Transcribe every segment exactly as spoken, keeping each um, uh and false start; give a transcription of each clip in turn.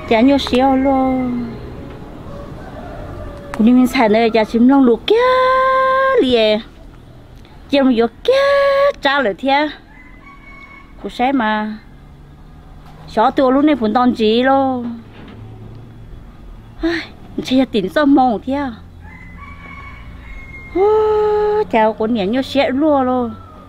chả nhiều xíu luôn cũng như mình xài nơi chả chim long luộc kia liền chim vô kia trả lời theo cũng sẽ mà xóaตัวlúc này phun tòn gì luôn chỉ tính sao mong theo chào con nhện nhiều xíu luôn luôn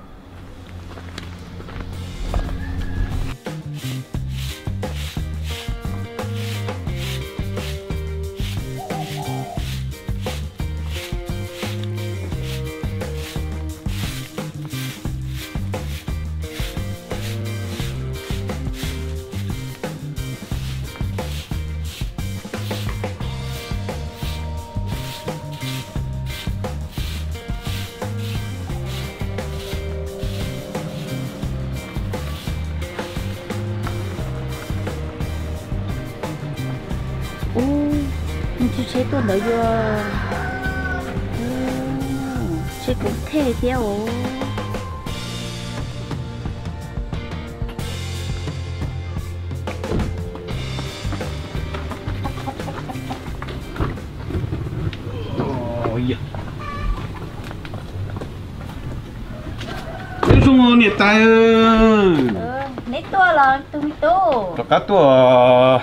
mình chưa chế tuần nữa vô chế cũng thế theo ôi ya cái sung nhiệt tay ơi nét to là tụi tôi cả tua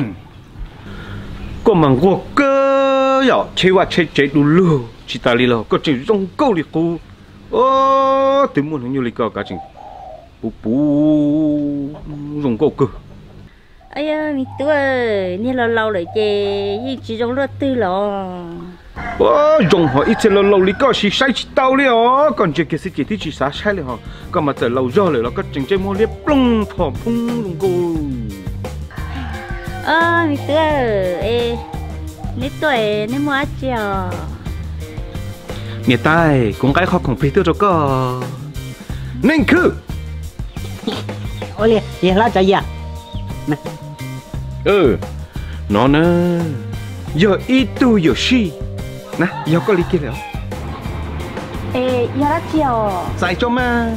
có mảng gỗ cơ ya chế qua chế chế đủ lừa chỉ ta đi là có chế rong câu đi cô ơ tìm muốn nhiều lịch cả chừng bù bù rong câu cơ ai ơi mình tôi như lâu lâu lại chế nhưng chỉ rong lướt tư lò ơ rong họ ít lâu lâu lịch có chỉ sai chỉ tao đi ó còn chế cái gì thì chỉ sai sai đi họ còn mà chờ lâu rồi là có chừng chế mua liếp plong thò phung rong câu ơ mình tôi ê nít tuổi nít mua chèo nhiệt tay cũng cái khó cùng phi tiêu rồi cơ nên cứ ôi liền gì lá trái gì à nè ừ nó nè giờ ít tu giờ si nè giờ có lý kia rồi ê giờ lá chèo sai cho mà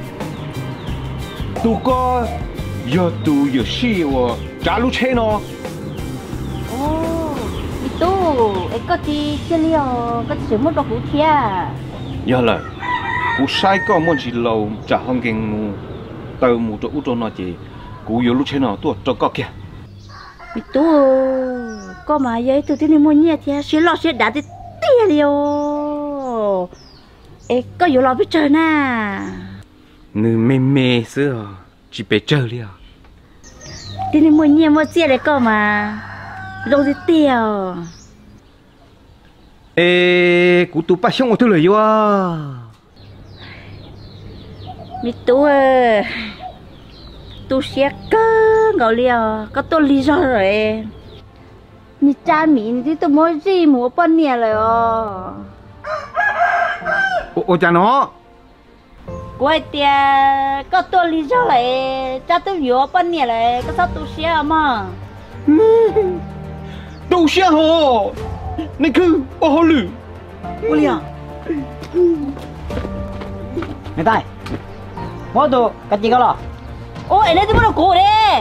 tu có giờ tu giờ si và trả lúc chế nó ô đi tu ê có gì chơi liều có chỉ một đồ hũ thia giờ là cú sai có muốn chỉ lâu trả không kinh mu từ mu chỗ u chỗ nó chỉ cú giờ lúc chế nó tu cho có kia đi tu có mà vậy tu tin mua nhẹ thia xí lo xí đã thì tia liều ê có giờ lo biết chơi na người mê mê xưa chỉ bị chơi liều tin mua nhẹ mua chia đấy có mà đâu thì tiêu ê cú tu bắt xong một thứ lời vô mi tu tu sẽ cơ ngầu liều có tôi lý do rồi mi cha mi thì tôi mới gì mua bao nhiêu rồi ô ô cha nó quay tia có tôi lý do rồi cha tôi vừa bao nhiêu rồi có sao tu sẽ mà tu sẽ hồ nên cứ ô hồ lử ôi liền người ta mua đồ cái gì cái lo ôi đây tôi bắt đầu cổ đấy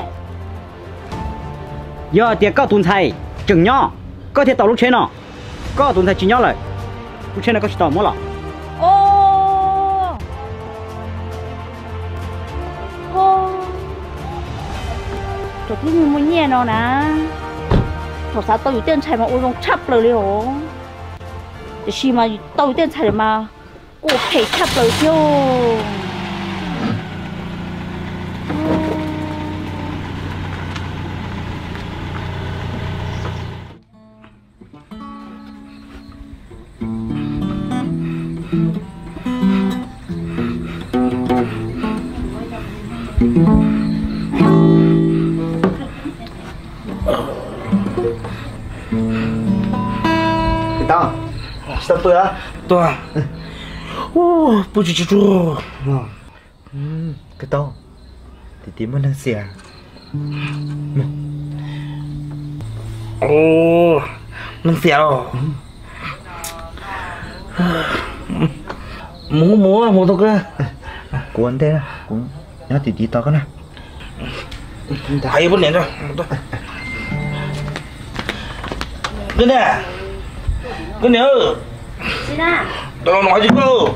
giờ tiền có tuần thầy chừng nhỏ có thể tàu lúc chế nó có tuần thầy chỉ nhỏ lại lúc chế này có chỉ tàu mua là ô ô tôi thấy mình muốn nhẹ nó nè thằng sao taoอยู่เต้น chạy mà ôi rong chắp lời liều để khi mà taoอยู่เต้น chạy mà cô phải chắp lời chứ tao sắp bữa tôi ô bố chú chú cái tao thì tím nó đang xỉa ô nó xỉa rồi múa múa múa thôi cơ cuốn thế cũng nhá thì tí to cái nào thấy vấn đề rồi cái nè cái nè Xin à. tao nói chứ cô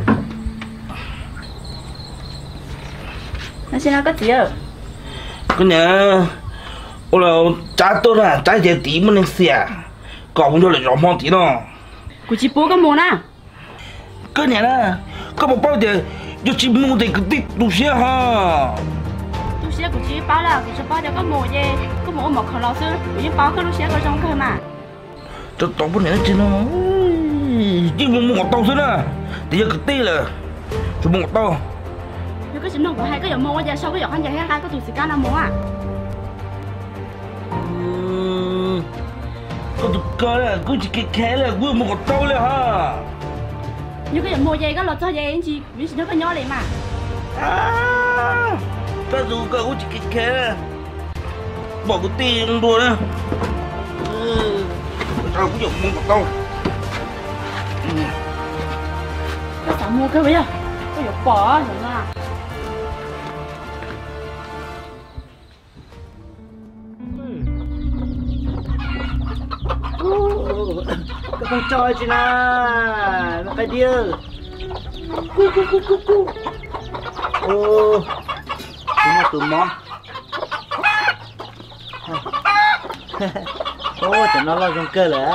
Nó xin nó có gì à? cái nè ôi là trái tôi là trái gì tí mà nên xẻ còn cho lại rõ mong tí nó Của chị bố có muốn à? cái nè nè có một bao giờ cho chị mua thì cái tít đủ xe ha Tôi sẽ của chị báo là của chị báo cho có mua gì có mua một khẩu lò xưa của chị báo có lúc sẽ có trong cơ mà cho tao bữa nay chứ nó chứ mua một tàu xưa nè thì giờ cái tí là cho mua một tàu nếu cái chuyện nó của hai cái giờ mua giờ sau cái giờ hắn giờ hai có tụi sĩ cá nào mua à? có tụi cơ là cứ chỉ cái khé là vừa một tàu là ha nếu cái giờ mua gì có lọt cho gì anh chị vì nó có nhỏ liền mà à cái dù cơ cũng chỉ cái khé bỏ cái tiền đùa nữa tao cũng dùng mua một tàu cái sao mua cái bây giờ cái giờ bỏ rồi mà cái con trôi chứ na nó cái điêu cu cu cu cu cu ô chúng nó tụi món ô tụi nó lo trong cơ là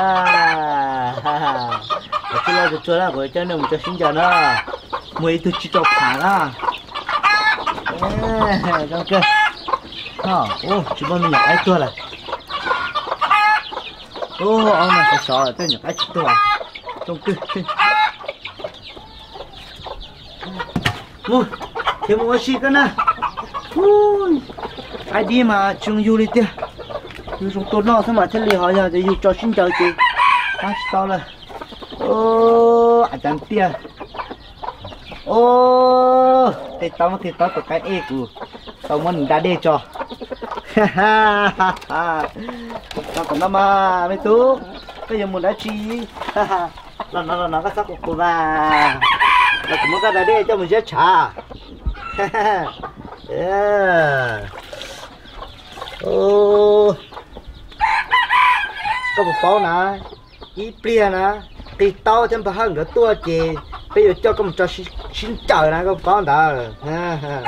cái lo cho là với cho nên cho xin chào nó mới tôi chỉ cho phá là trong cơ ô chỉ bao mình nhập ai tua là ô ông này phải sợ tôi nhập ai tua trong cơ ui thêm một gì cơ nè ui ai đi mà chung du lịch đi dù chúng tôi nó sao mà thế li họ giờ thì dù cho xin chào chị ai sao là ô anh chẳng tia ô thì tao mà thì tao có cái e của tao muốn đã đi cho ha ha ha tao còn nó mà mấy tú bây giờ muốn đã chi nó nó nó cái sắc của cô mà nó cũng muốn cái đã đi cho mình dễ trả ô có một bao nè ít bia nè thì tao chẳng phải hơn nữa tua chị bây giờ cho con cho xin xin chờ nè con bao đó ha ha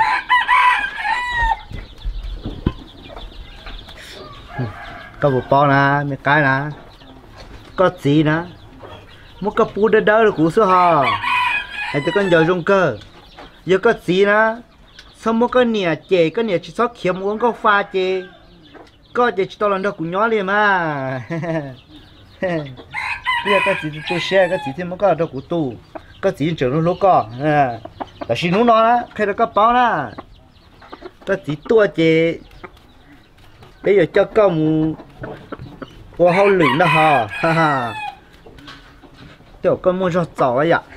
có một bao nè mấy cái nè có gì nè một cái bút đỡ đỡ được cú số hò hay tụi con giờ rung cơ giờ có gì nè xong một cái nè chị cái nè chỉ sót khiếm uống có pha chị có chị tao lần đó cũng nhỏ liền mà bây giờ cái gì tôi share cái gì thì mới có đâu của tu cái gì trở nó lố có à là xin nó nó khi đó có bao nè cái gì tua chị bây giờ cho con qua hậu lửng đó ha ha ha tiểu con mua cho giỏ ấy ạ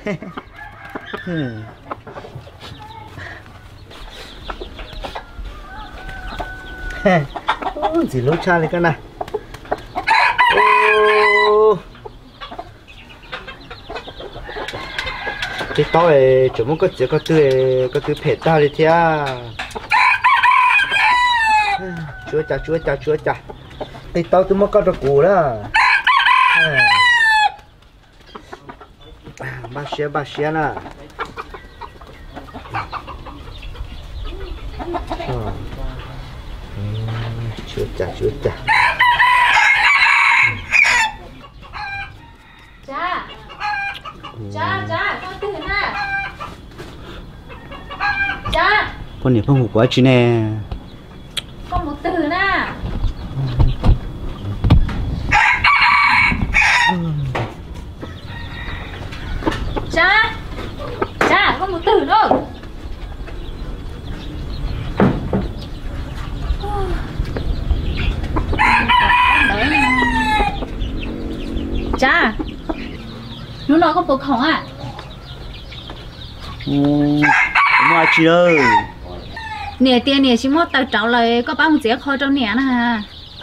gì lố cha này cái này ô cái tao ấy chỉ muốn có chỉ có thứ có thứ phết tao đi thia chúa cha chúa cha chúa cha cái tao tôi mới có được củ đó ba xe ba xe nè chúa cha chúa cha cha cha cha con từ nè cha con này không ngủ quá chứ nè con một từ nè cha cha con một từ nữa cha nó nói con bực không à ừ mua chi ơi nè tiền nè chỉ mua tao cháu lại có bao nhiêu kho trong nè nè ha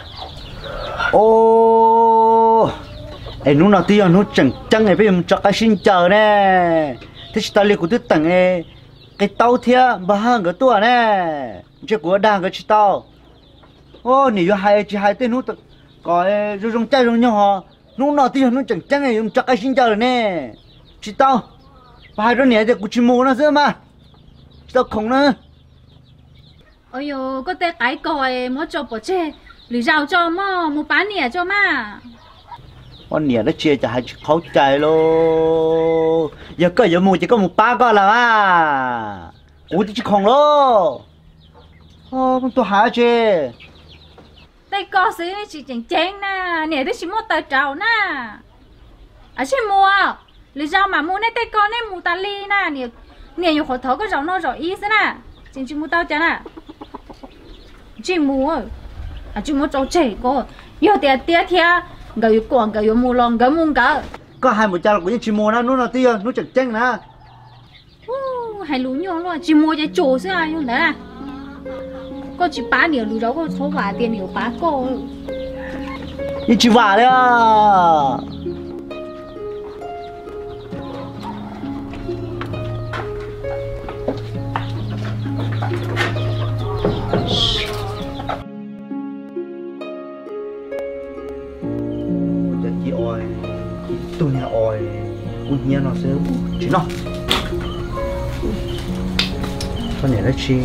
ô em lúc nào tiêu nó chẳng chẳng này bây giờ cho cái xin chờ nè thế tao liền của tôi tặng ấy cái tàu thia bà hàng cái tua nè chứ của đang cái tao ô nếu hai chị hai tên nó coi rồi dùng tay dùng nhau họ lúc nào thì nó chẳng chẳng này dùng chắc cái xin chào rồi nè chị tao hai đứa này thì cũng chỉ mua nó nữa mà tao không nữa ôi yo có thể cái coi mua cho bỏ chơi lì rau cho mà mua bán nè cho mà con nè nó chia cho hai chữ khó chạy luôn giờ có giờ mua chỉ có một ba con là à ủa thì chỉ không lo ô con tôi hả chứ đây có xí chỉ chén chén nè nè đây chỉ mua tờ trầu nè à chỉ mua lì rau mà mua này đây con này mua tà li nè nè nè nhiều khó thở có rau nó rồi ít nè chỉ chỉ mua tao chả nè chỉ mua à chỉ mua trâu chè có yêu tiền tiền thia gầy quảng gầy mua lòng gầy mua cả có hai một cha là cũng chỉ mua nó nó là tiêu nó chẳng chăng nè hay lú nhau luôn chỉ mua cái chỗ xí ai không đấy à có chỉ bán nhiều lú đó có số vài tiền nhiều bán cô đi chỉ vả đấy à chị ơi tôi nhà ơi tôi nhà nó sẽ chỉ nó con này nó chi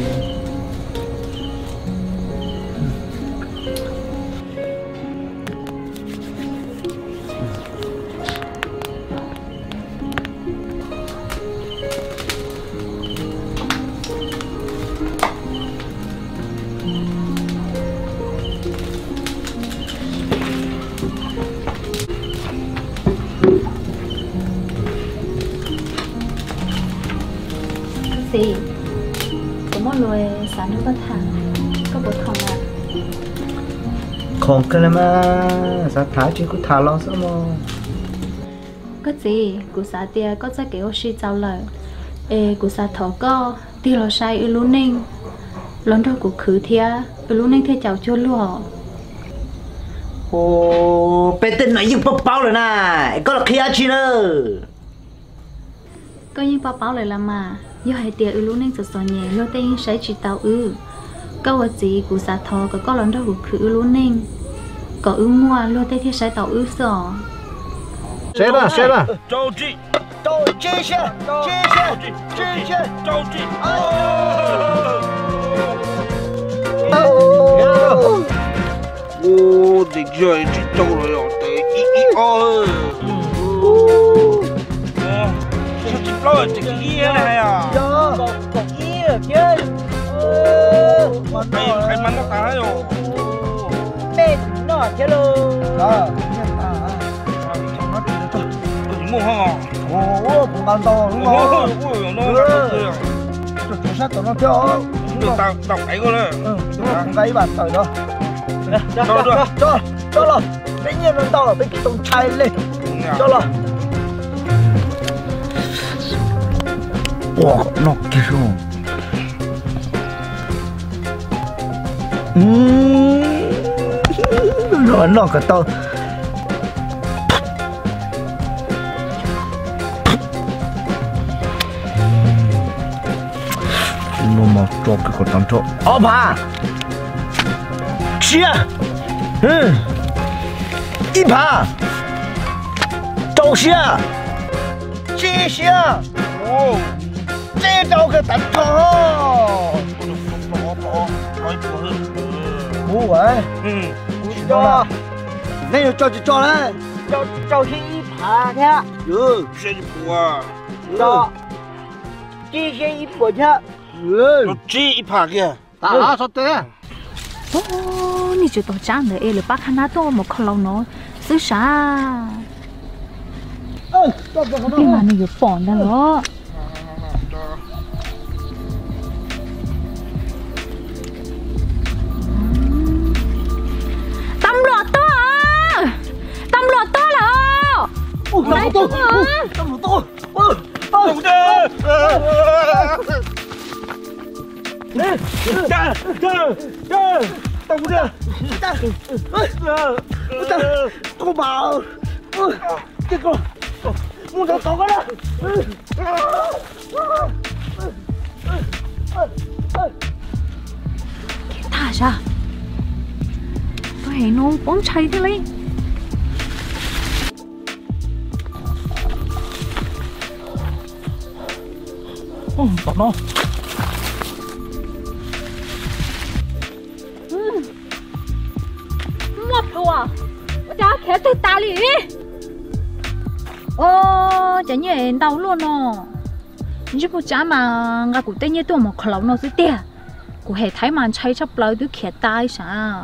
gì có một loại sản nước bất thẳng có bột không ạ không cái này mà sao thả chứ cứ thả lo sao mà có gì cụ xã tia có ra kiểu suy trao lời ê cụ xã thọ có tia lo sai ư lú ninh lớn đâu cụ khử thia ư lú ninh thia chào chua lúa ồ bé tên nói những bao bao rồi nè có là kia chi nữa có những bao bao lại là mà do hai tia ư lú ninh sờ sờ nhẹ lúa tên sẽ chỉ tàu ư câu vật gì cụ xã thọ có có lớn đâu cụ khử ư lú ninh có ư mua lúa tên thia sẽ tàu ư sờ 谁了谁了着急， 着急些急些急些着急！我这就去走了哟，得一一二。哦，这这老这个烟了呀？ 有有烟烟呃我哎，还蛮大大哟。 那那天喽啊 mua hả? ồ cũng ăn to đúng Ôi, không? ôi, nó ăn to Cho chú sát tụi nó theo được tao đọc cái con này. Ừ, không gáy bạn tới đó Cho, cho, cho, cho rồi Tự nhiên nó tao ở bên cái tông chai lên Cho rồi Wow, nó kìa rồi Rồi nó cả tao nó mà cho cái con tắm cho ó bà chia ừ一盘周蟹鸡蟹哦， 这找个蛋头不喂嗯， cho那就叫就叫来叫叫是一盘去哟，这就不啊， 叫鸡蟹一盘去有鸡一盘的， 打啊说对 ô ni chỉ tao chán nữa, là bác hắn to một con lâu nó xứ xa, nhưng mà ni vừa phòn ra đó, tâm loạt to à, tâm loạt to là, Tâm to, tâm to, đồng chí, nè, cha, cha, cha, đồng chí, cha, cha, cô bảo, cái con, muốn thằng to cái đó, thả ra, tôi hẹn nó bóng chay thế lấy ừ tao nó mất rồi đã khé tôi ta đi ô chả nhẹ đau luôn nó chứ bố chả mà ngã cụ tên như tôi một khẩu nó sẽ tè cụ hệ thái màn chay chấp lời tôi khé tai sao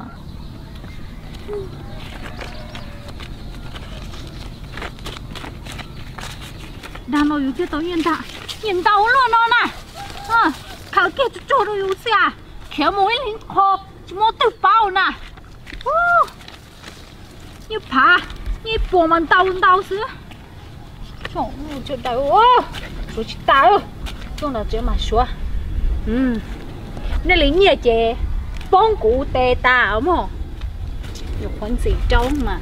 đang nói cái tao nhìn ta nhìn đau luôn nó nè à khảo kia cho cho nó yêu xa khéo mũi lên kho chỉ mua từ bao nè như phá như bùa mà đau đau xứ trời ơi trời đau ô số chỉ đau trong là chơi mà xóa ừ nó lính nhà chè bông cụ tê ta mà nhiều con gì trông mà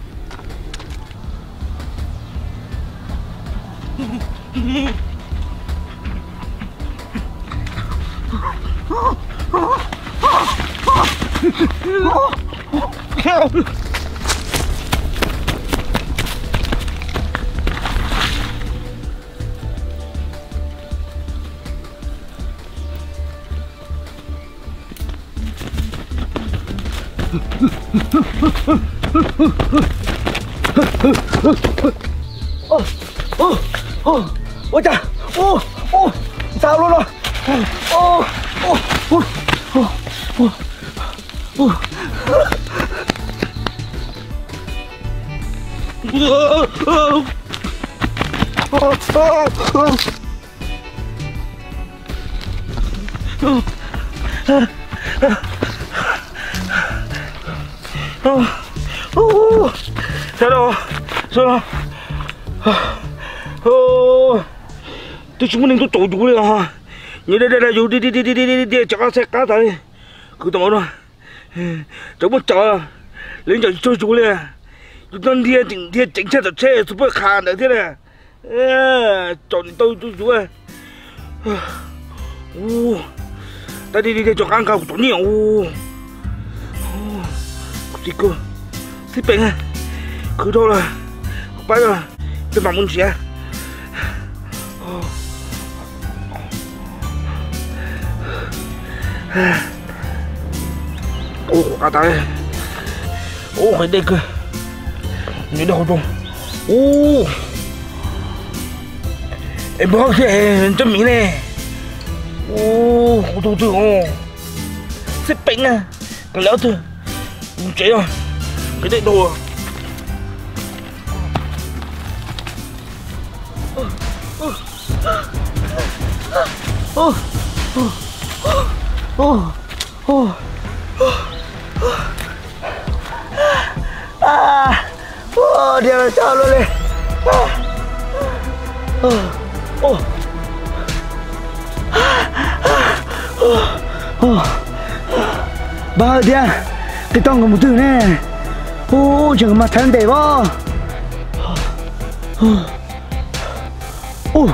ô ô ô ôi trời ô ô sao luôn rồi ô ô ô ô ô ô sao đâu sao đâu ô tôi chúng mình tôi tổ chủ đi à như đây đây là dù đi đi đi đi đi đi đi chọn xe cá tới cứ tao nói cháu muốn chọn lên chọn cho chủ liền chúng ta đi chỉnh đi chỉnh xe tập xe super car nữa thế này chọn tôi tôi chủ à ô ta đi đi đi chọn ăn cao chọn nhiều ô đi cơ xí bệnh à cứ đâu là bây giờ tôi bằng muốn xe ô à tay ô phải đây cơ như đâu rồi ô em bỏ cái cho mình nè ô tôi tôi ô xếp bệnh à cái léo thôi không chế rồi cái đấy đồ ô ô ô ô à ô dia là sao luôn đi ô ô ô bao dia cái tông của một thứ nè ô chẳng mà thân để vô ô ô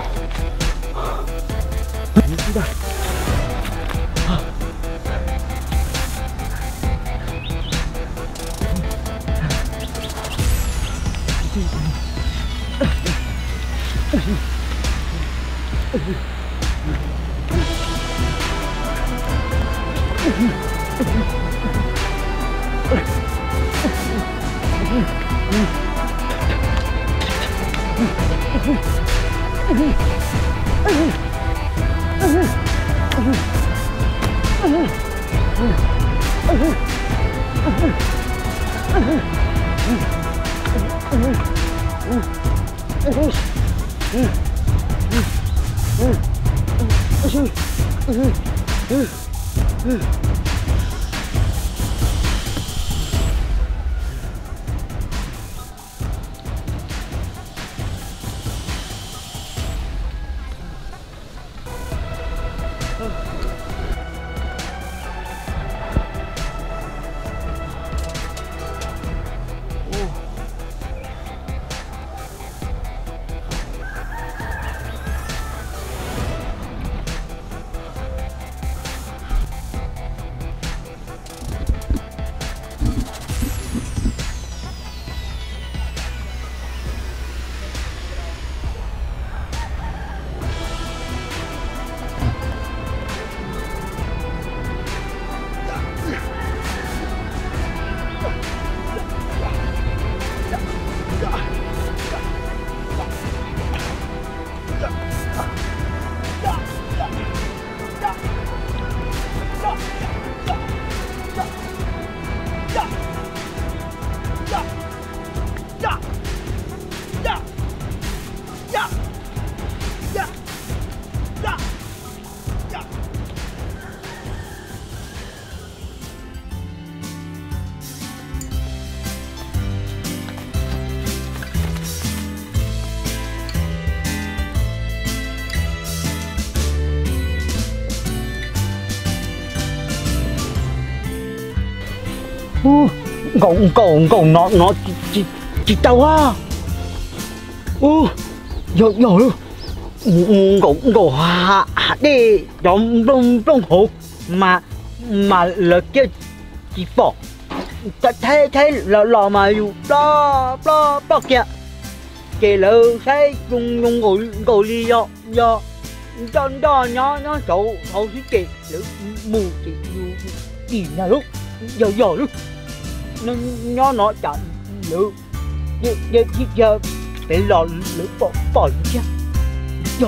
ô cậu cậu cậu nó nó chỉ chỉ chỉ tao à ô giờ giờ luôn cậu cậu hạ hạ đi trong trong trong hộp mà mà là cái chỉ bỏ thấy thấy là lò màอยู่ปลอปลอปลอkìa kể là thấy dùng dùng ngồi ngồi đi do do cho đó nhỏ nhỏ cậu cậu chỉ kể là mù chỉ gì nhà lúc giờ giờ lúc nó nhỏ nó chọn lửa giờ giờ giờ để lò lửa bỏ bỏ chứ giờ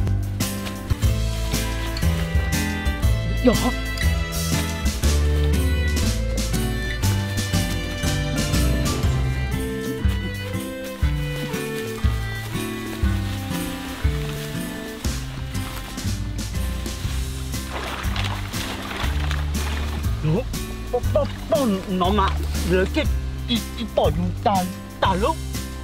giờ nó nó nó nó mà lửa cái chỉ chỉ bỏ dùng ta ta lúc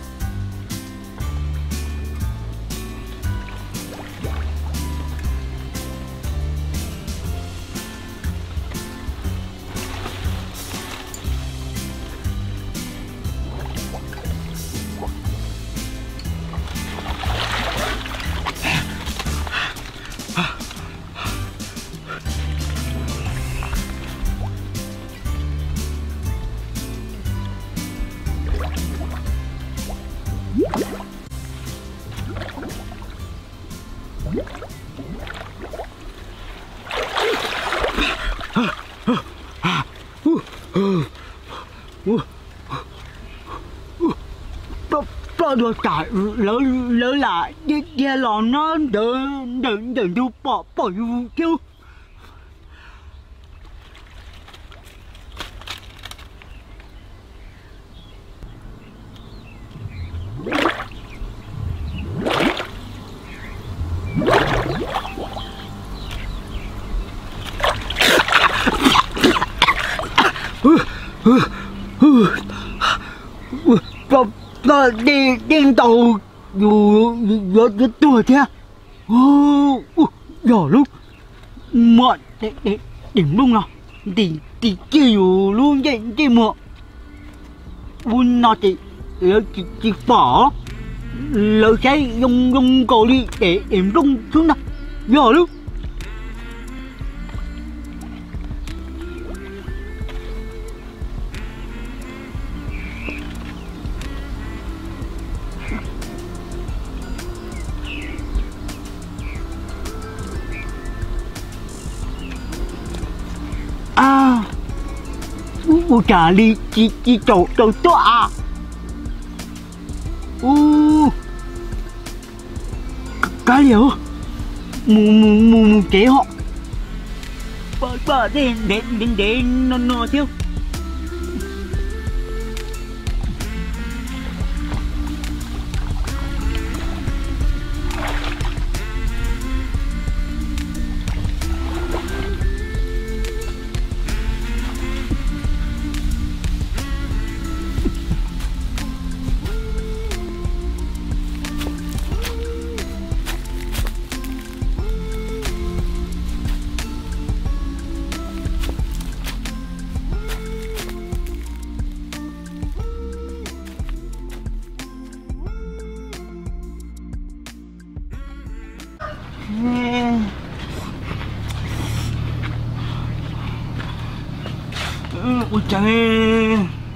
được cả lỡ lỡ là đi đi lò nó đỡ đỡ đỡ du bỏ bỏ du kêu nó đi đi tàu dù dù dù tuổi thế ô giờ lúc mọi để để đỉnh luôn nào thì thì chiều luôn vậy cái mọ buôn nó thì lỡ chỉ chỉ bỏ lỡ cái dùng dùng cổ đi để điểm rung xuống nào giờ lúc à u trả đi chỉ chỉ chỗ chỗ chỗ à u cái gì hả mù mù mù mù chế họ bờ bờ để để để để nó nó thiếu ôi trời ơi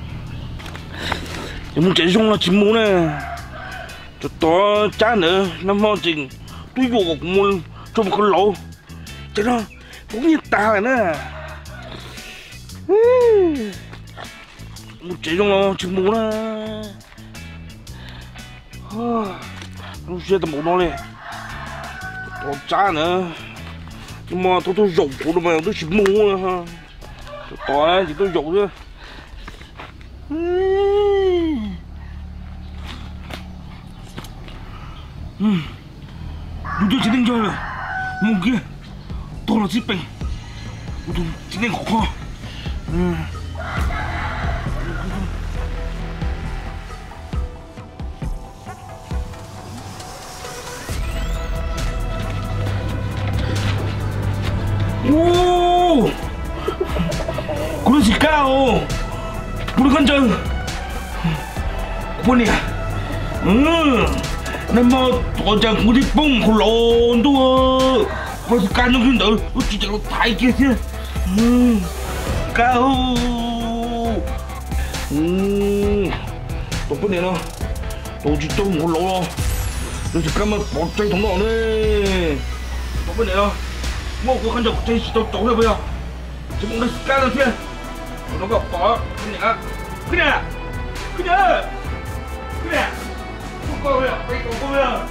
muốn chạy xuống là chỉ muốn nè cho to chán nữa năm mong chừng tôi vô một môn cho một con lỗ cho nó cũng như ta rồi nè muốn chạy xuống là chỉ muốn nè nó sẽ tầm một nó này to chán nữa nhưng mà tôi tôi rộng của nó mà tôi chỉ muốn ha to thì tôi rộng chứ 누구 진행 줄 알아? 뭐게? 떨어지 뺑. 누구 진행 커? 음. 오! 그러지 까오. 干着，不呢，嗯，那么我讲我的崩好烂多，我是干着看到，我直接太给些，嗯，高，嗯，都不呢了，都去都我老了，你是干嘛把这同我呢？都不呢了，我我看着这是都走了不要，这么的干了去。 nó gặp có cái này cái này cái này cái này không có bây giờ bây giờ bây giờ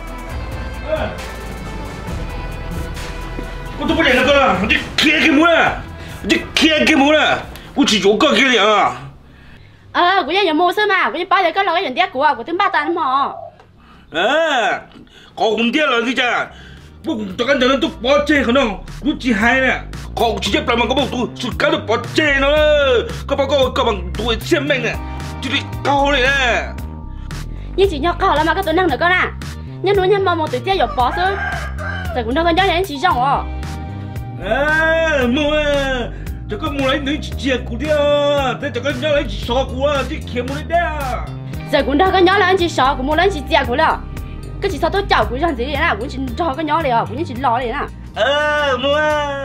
我都不连那个了，你开个门啊，你开个门啊，我只有个给了。 ờ của nhà nhà mua sớm mà của nhà bao giờ có lo cái chuyện tiếc của của tiếng ba tan mà à có cũng tiếc là gì chả bố cũng cho cái nhà nó tôi bỏ chơi không đâu lúc chỉ hay nè có chỉ chấp lại mà có một tụ sự cá được bỏ chơi nó có bao có có bằng tuổi xem mình nè chỉ đi cao này nè nhưng chỉ nhau cao lắm mà các tụi năng được con à nhưng nuôi nhân mà một tuổi tiếc dọc bỏ sớm tại cũng đâu có nhớ đến chỉ trong à à mua cho con mua lấy những chiếc của đi à thế cho con nhớ lấy chỉ sọ của chứ kiếm mua lấy đấy à giờ cũng đâu có nhớ lấy chỉ sọ cũng mua lấy chỉ chiếc của đó cái chỉ sọ tôi chào của rằng gì đấy à cũng chỉ cho cái nhớ này à cũng chỉ lo này nè ờ mua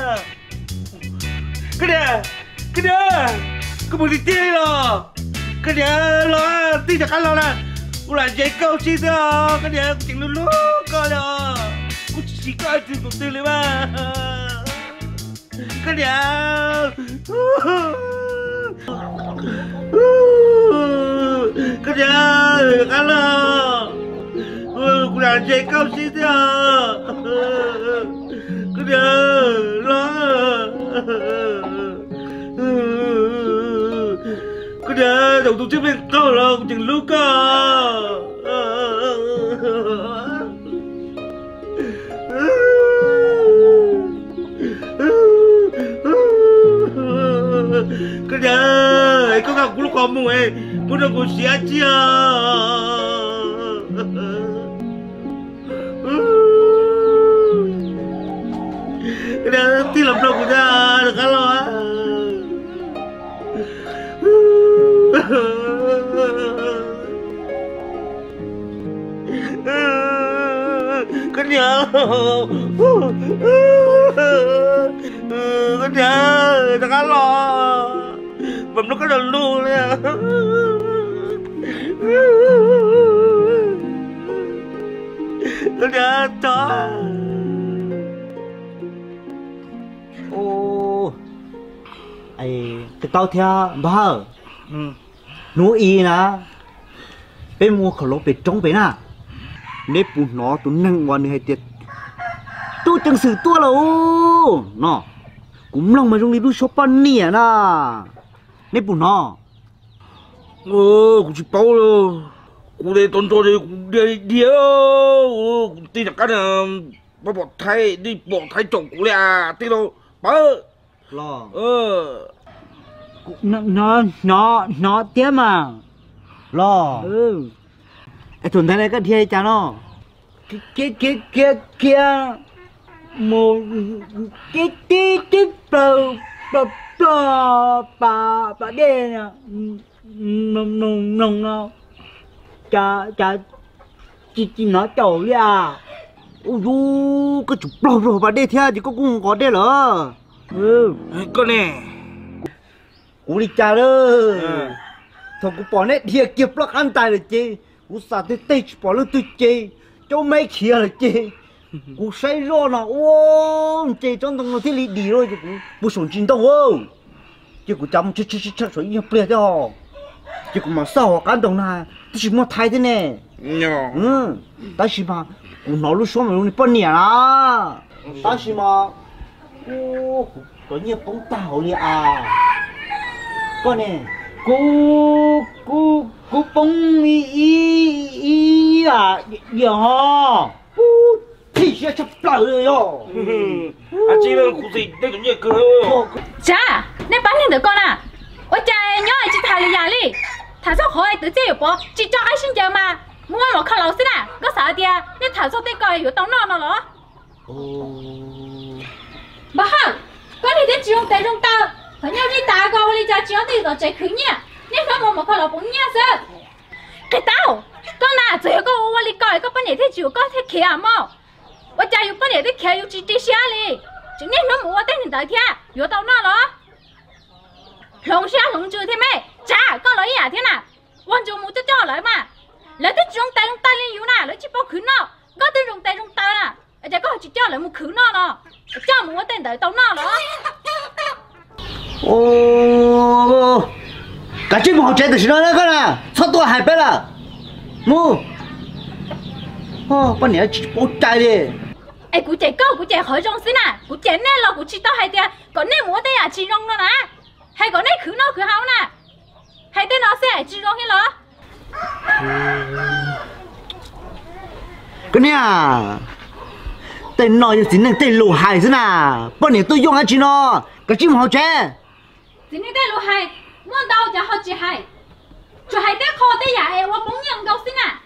cái này cái này cái một tí rồi cái này lo tí cho cái lo nè u là dây câu chi đó cái này chỉnh luôn luôn coi đó u chỉ coi từ từ từ lên mà cái này cái này cái lo u là dây câu chi đó cái này lo cái đó đầu tôi chưa biết câu đâu chừng lúc cơ cái đó có gặp lúc con mua ấy muốn đâu có xía chia cái đó tí làm đâu của ta được cái lo cái nhớ cái nhớ ta cá lo bầm nó có đần luôn nè cái nhớ chó ô ai cái tao theo bao nú y nè bên mua khẩu lô bên trong bên à nếp bún nó tụi nâng vào nơi hay tiệt tôi chẳng xử tôi là ô nó cũng lòng mà trong đi đu shop pan nè na nếp bún nó ờ cũng chỉ bao rồi cũng để tôn cho đi cũng để đi ô tí là cái nào bao bỏ thay đi bỏ thay chồng cũng là tí đâu bao lo ờ nó nó nó nó tiếc mà lo ừ ai tuần này cái thiê cha nó cái cái cái cái kia một cái cái cái bờ bờ bờ bà bà đen à nồng nồng nồng nó cha cha chỉ chỉ nó trầu đi à ôi du cái chụp bờ bờ bà đen thiê thì có cũng có đen rồi ừ con nè cú đi cha đó thằng cú bỏ nét thiệt kịp lắm ăn tài là chi cú xả tới tây bỏ lên tới chi cho mấy kia là chi cú say rồi nó ô chi trong thằng nó thế lý đi rồi chứ cú bù sủng chín đâu ô chứ cú chăm chứ chứ chứ chứ rồi nhiều bia đó chứ cú mà sao ăn đồng này thì chỉ mua thay thế nè nhỏ ừ ta chỉ mà cú nói lúc xuống mà lúc này bao nhiêu à ta chỉ mà ô có nhiều bóng tàu đi à con này cô cô cô bông y y y à giờ ho thì sẽ chập lại rồi yo à chị là cụ gì đây cũng như cơ cha nên bán được con à ôi cha nhớ chị thà là già đi thà sao khỏi tự chế bỏ chị cho ai xin chờ mà mua một khẩu lẩu xin à có sợ đi à nên thà sao tay coi hiểu tao non nó đó bà hả có đi đến chiều tay trong tao phải nhau đi ta coi đi cha chiếu thì rồi chạy khứ nhỉ nên nó mua một con lò bún nhá sơ cái tao con nào chỉ có ô li coi có vấn đề thế chịu có thế kia mà我家有本来的开有几点下哩，今年我冇我等你到天，约到哪了？龙虾龙珠天妹，咋讲了一下天呐？往就冇得叫来嘛，来得中带中带里有呐，来去包去喏，我等中带中带呐，而且我去叫来冇去喏咯，叫冇我等到到哪了？ 哦，搿这毛真的是那个啦，差多海白了，冇，哦，把你去包摘的。 哎，古姐高，古姐海中先啊，古姐呢咯，古知道係啲，個呢冇得呀，自用咯嗱，係個呢佢咯佢好嗱，係啲攞先係自用嘅咯。 cái này à, tên nói chỉ nên tên lù hài thế nào, bao nhiêu tôi dùng hết chứ nó, cái chim họ trẻ. Chỉ nên tên lù hài, muốn đâu就學住係，就係啲課啲呀，我幫人夠先啊。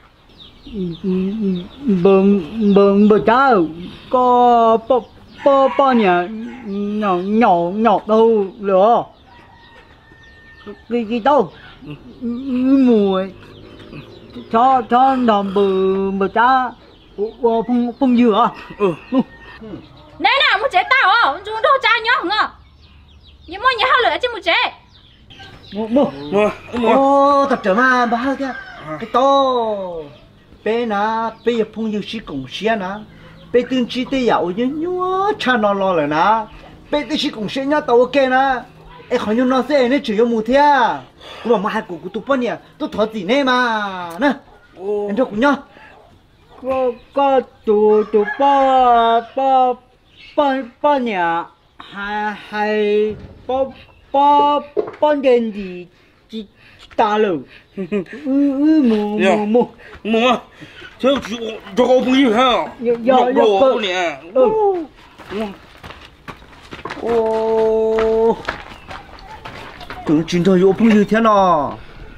bơm bơm bơm cháu có bao bao bao nhà nhỏ nhỏ nhỏ đâu nữa cái gì đâu mùi cho cho làm bờ bờ cha phong phong dừa này nè muốn chế tao à chúng đâu cha nhớ không à nhưng mà nhà họ lựa chứ muốn chế mua mua ô tập trở mà bà hai cái cái to bé na bé giờ phong dừa chỉ cùng xe na bé tương chi tê dạo như nhúa cha nó lo rồi na bé tê chỉ cùng xe nhá tàu ok na em khỏi nhung nó xe nên chỉ có một thia mà mà hai cụ cụ tụi nhỉ tôi thọ gì nè mà nè em cho cụ nhá có có tụ tụ ba ba ba ba nhà hai hai ba ba ba đền gì chỉ ta rồi ừ ừ mù mù mù mù chứ cho cô không yêu ha giờ giờ cô nè ừ ô tưởng chuyện thôi yêu phong yêu thế nào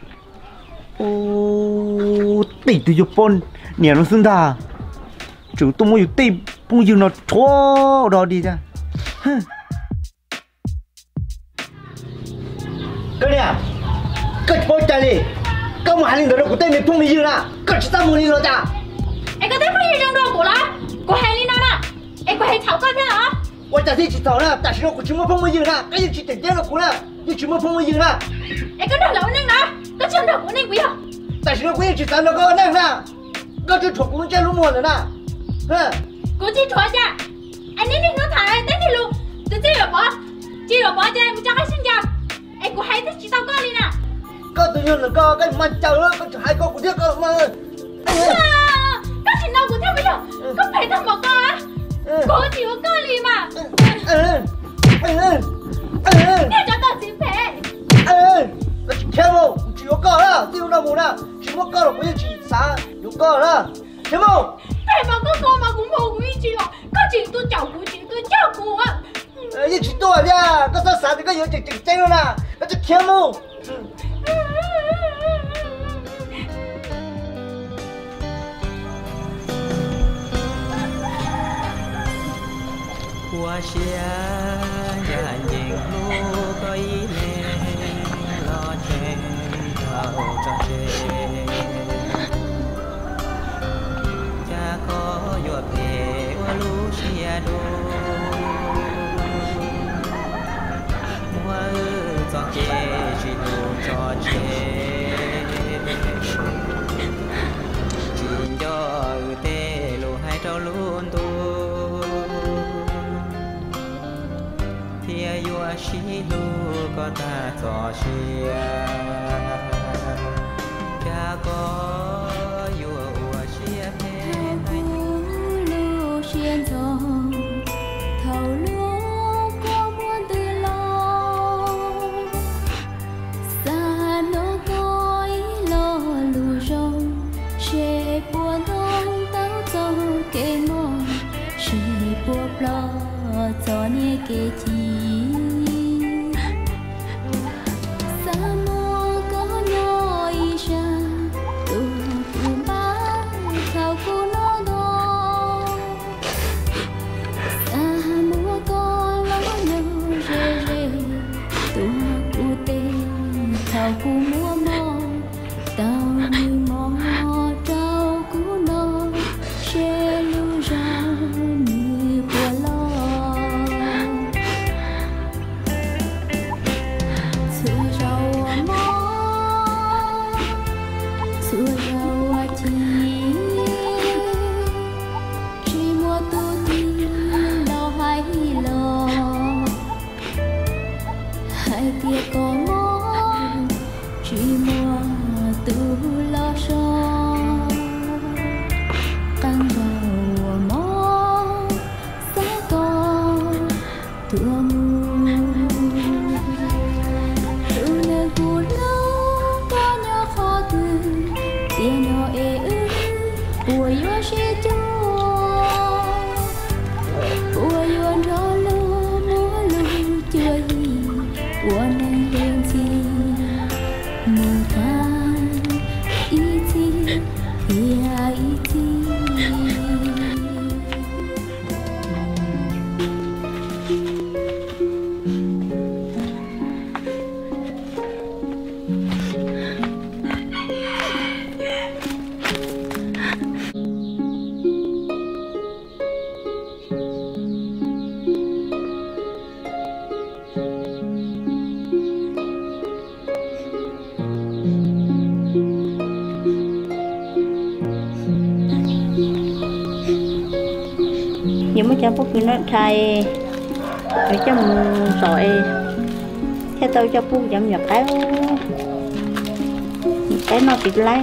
ô tỷ tụi yêu phong nè nó xứng ta chúng tôi muốn yêu tỷ phong yêu nó thua đó đi ra cái này cái bao trái đi các mà hành động đó của tên mình phong yêu nè cái chỉ ta muốn yêu ta em có thấy phong yêu trong đồ của nó của hành đi nào nè em có hay cháu con thế hả 我在这去找了，但是我全部碰不赢了，赶紧去等电了过来，你全部碰不赢了。 em có được lẩu nâng đó có chân được của nâng quý không 但是我也去找那个那个，我就出工钱路么了呢，嗯。 cô chỉ cho cha anh ấy đi nó thải đến đi luôn tôi chỉ được bỏ chỉ được bỏ cho em cho cái xin chào em của hai thích chỉ tao con đi nè 个都有那个个蛮叫了，个还个不这个嘛。 các chị nào của theo bây giờ có phải thằng một con á cô chỉ có con đi mà Ừ. Ừ. Ừ. để cho tao xin phép Ừ. Nó chỉ theo không? Chỉ có cờ đó, tiêu nào muốn nào? Chỉ có cờ là có chỉ sáng, có cờ đó. Theo không? thế mà có con mà cũng không ý chị rồi có chị tôi chồng của chị tôi cháu của á Ờ, chỉ tôi nha, có sao sáng thì có nhiều chỉnh chỉnh chỉnh luôn à. Nó chỉ theo không? 我想眼睛路可以连老天到这些，家可有陪我路些路，我总结去路着些，今朝的路还着路多。 yêu xí lu có ta trò xia cha có yêu xia thế này lu xuyên gió thầu lúa có muốn từ lo xa nó coi lo lu rong sẽ buồn đông tao cho kê mòn sẽ buồn lo cho nhẹ kê chi aku nhưng mà cháu bố nó thay để cho mình sỏi theo tôi cho bố giảm nhập cái cái nó bị lái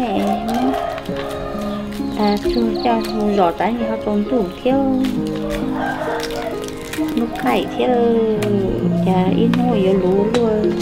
à tôi cho mình giỏ trái thì họ trốn tủ theo lúc khải theo chả ít hồi giờ lú luôn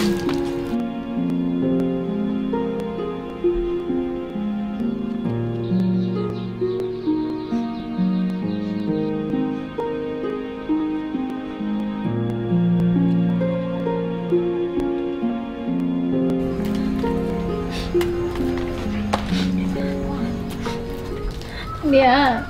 nè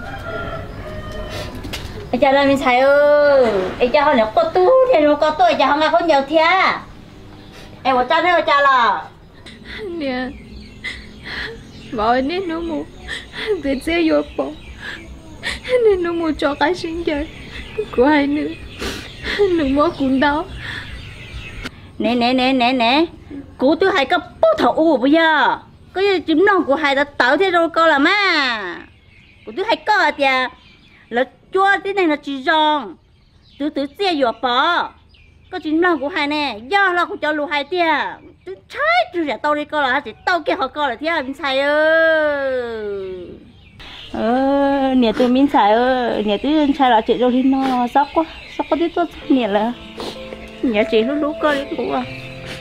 anh cha mình thấy ơi anh cha họ nếu có tu thì nó có tuổi cha họ nghe có nhiều thế em có cha nữa cha là nè mọi nên nó mua việc xe vô bỏ nên nó mua cho cái sinh chơi của hai nữa đừng mua cuốn đó nè nè nè nè nè cụ tôi hay có bố thầu u bây giờ có chim non của hai đã tạo thế rồi coi là má cụ tôi hay có thì là chua thế này là chỉ rong từ từ xe vô bỏ có chim non của hai nè do là của cho lù hai tia tôi trái tôi sẽ tao đi coi là chỉ tao kia họ coi là thế mình xài ơi ờ nè tôi mình xài ơi nè tôi xài là chị rồi thì nó sốc quá sốc quá tiếp tốt nè là nhà chị lúc lúc coi cũng à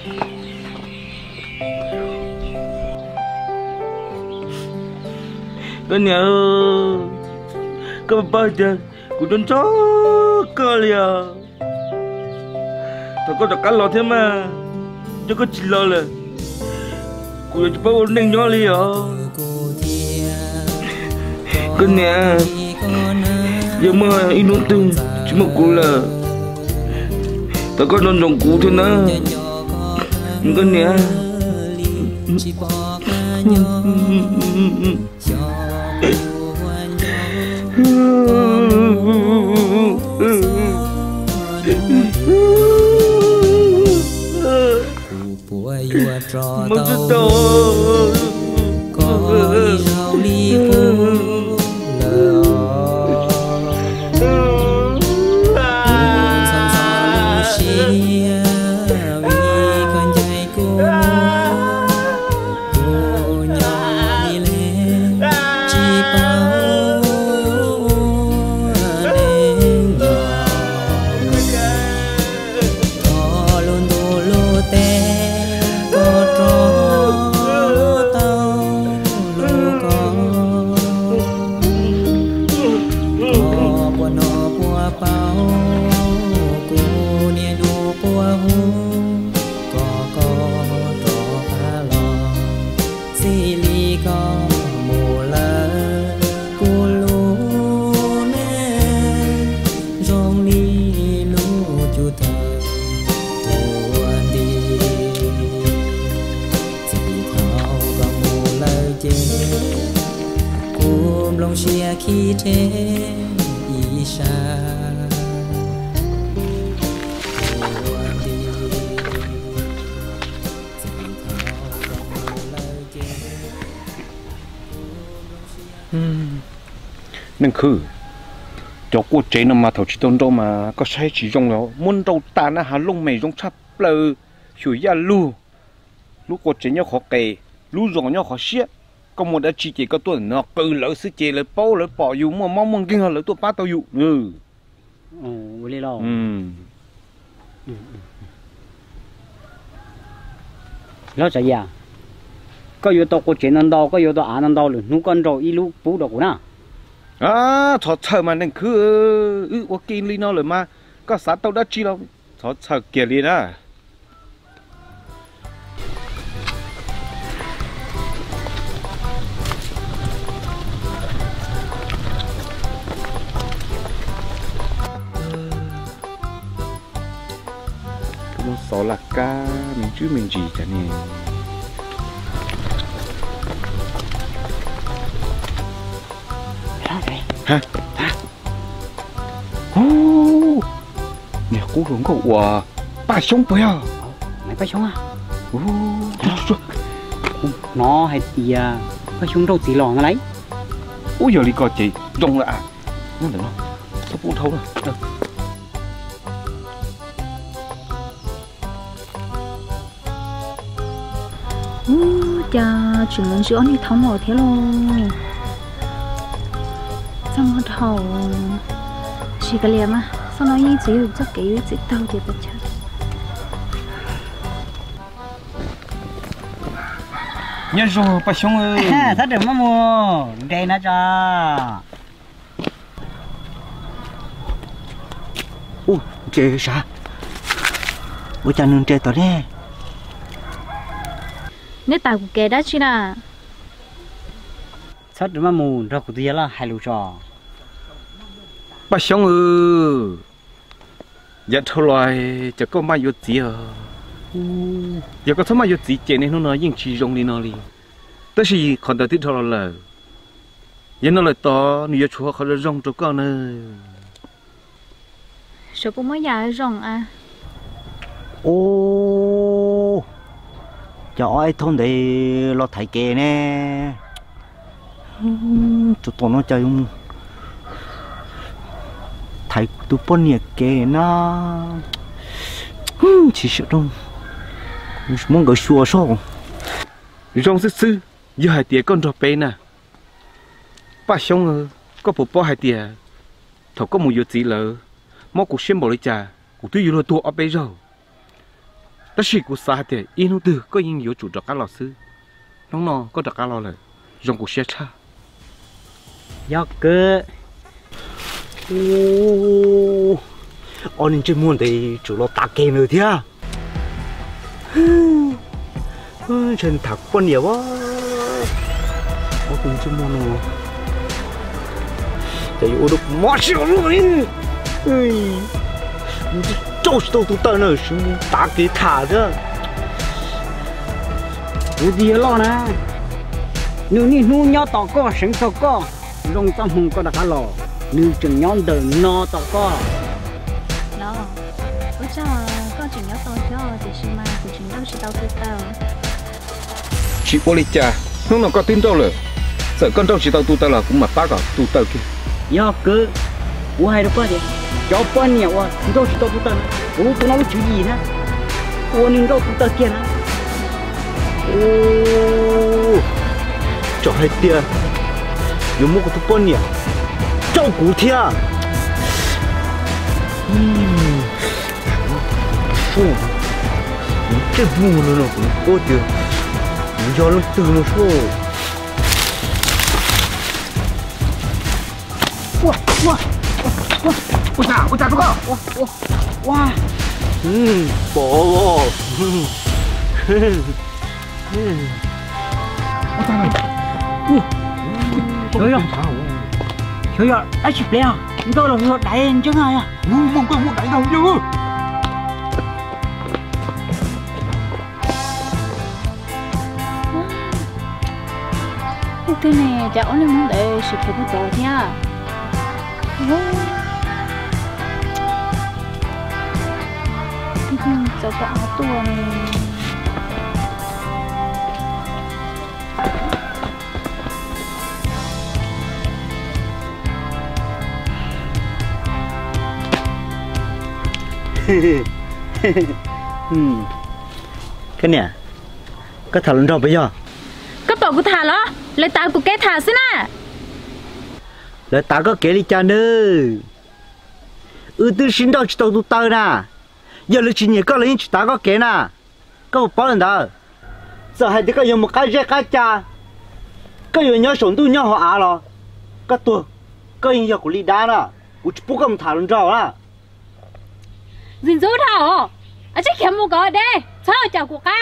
cái nhà cái bà giờ cũng đón chó cơ liền tao có được cá lò thế mà chứ có chỉ lo là cũng chỉ bao nhiêu nhỏ liền cái nhà giờ mà in nốt từng chỉ một cú là tao có non đồng cú thế nào cái nhà một chút đâu có rau li khi thế ý xa nên khử cho cô chế nó mà thầu chỉ tôn đâu mà có sai chỉ trong đó muốn đâu ta nó hà lông mày trong chắp lờ chửi ya lu lúc cô chế nhau khó kề lúc rồi nhau khó xía có một đã chỉ chỉ có tuần nó cừ lỡ sức chế lỡ bao lỡ bỏ dù mà mong mong kinh hơn lỡ tôi bắt tao dụ ừ ồ vậy lo ừ lo sao vậy có yếu tố cô chế năng đau có yếu tố ăn năng đau rồi lúc con rồi ít lúc bù được nè à thọ chờ mà nên cứ ừ ok đi nó rồi mà có sát tao đã chi đâu thọ chờ kia đi đó nó xó là ca mình chứ mình gì chả nè hả hả ô nè cú hướng cậu à ba sống bơi à mày ba sống à ô nó hay gì à ba sống đâu chỉ lòn lấy ôi giờ đi coi chị rong là à nó được không sắp u thâu rồi cha chỉ muốn chữa đi thấu mỏ thế luôn xong một thầu chỉ cái liềm à sau đó như chỉ được chắc cái chỉ tao thì bớt chết nhớ rồi bà xong ơi thật được mà mua đây nó cho ui chơi sao ui cha nương chơi tao đấy nếu tài của kẻ đó chứ là thật được mà mua ra của tôi là hai lúa trò bà xong ơi giờ thôi rồi chỉ có mai vô gì à giờ có thằng mai vô gì chơi nên nó nói những chi rong đi nó đi tất nhiên còn đầu tiên thôi là giờ nó lại to nhiều chỗ họ lại rong cho con nữa số cũng mới già rong à ô cho ai thôn để lo thải kè nè tụi tôi nó chơi không thải tụi bọn nhiệt kè nó chỉ sợ đâu muốn gọi xua sao rong sư sư giờ hai tia con trò bé nè bà xong có bộ bao hai tia thầu có một gì lỡ mò cuộc xem bảo lấy trà cuộc tôi yêu tua ở bây giờ tất nhiên cuộc xa thì in từ có những yếu chủ trọ cá lò sư nó nó có trọ cá lò rồi rong cuộc xe cha do cơ ô anh chỉ muốn để chủ lo tạc kè nữa thế à chân thật con nhiều quá có cùng chứ môn rồi để ô được mót xíu luôn ơi chỗ đâu tụi tao nữa xin tạc kè thả ra cái gì lo nè nếu như nu nhau tao có sinh tao có rong tâm hùng có đặc cá lò nếu chừng nhau đời no tao có đó bữa sau con chỉ nhớ tôi cho thì xin mà thì chúng đâu chỉ tao tự tao chị bố lấy trà nó nó có tin đâu rồi sợ con đâu chỉ tao tu tao là cũng mà bác à tu tao kia do cơ u hay đâu có gì cho con nhiều à đâu chỉ tao tu tao u tụi nó mới chịu gì nè u nên đâu tu tao kia nè ô cho hai tia有么个都半年照顾天嗯说你这不能了我的你要能得了说哇哇哇我咋我咋这个哇哇哇嗯宝宝嗯嗯我咋了嗯小样小样ai chụp leo chúng tôi là một đại chứ ai à mong mong con một đại đầu chứ cái này cháu nên muốn để sự phải có tổ nha cháu có áo tuồng cái nè cái thằng lớn bây giờ cái bỏ của thả đó lấy tao của cái thả xí nè lấy tao có kể đi cha nữa ừ từ xin đâu chỉ tao tụt tao nè giờ lấy chuyện gì có lấy chỉ tao có kể nè có một bao lần đó giờ hai đứa có dùng một cái rẻ cái cha có dùng nhau sống tu nhau họ à lo có tuổi có những giờ của đi đá nè của chú bố cầm thả lên trâu nè dình dữ thảo à chắc kiếm một cái đây sao chào của ca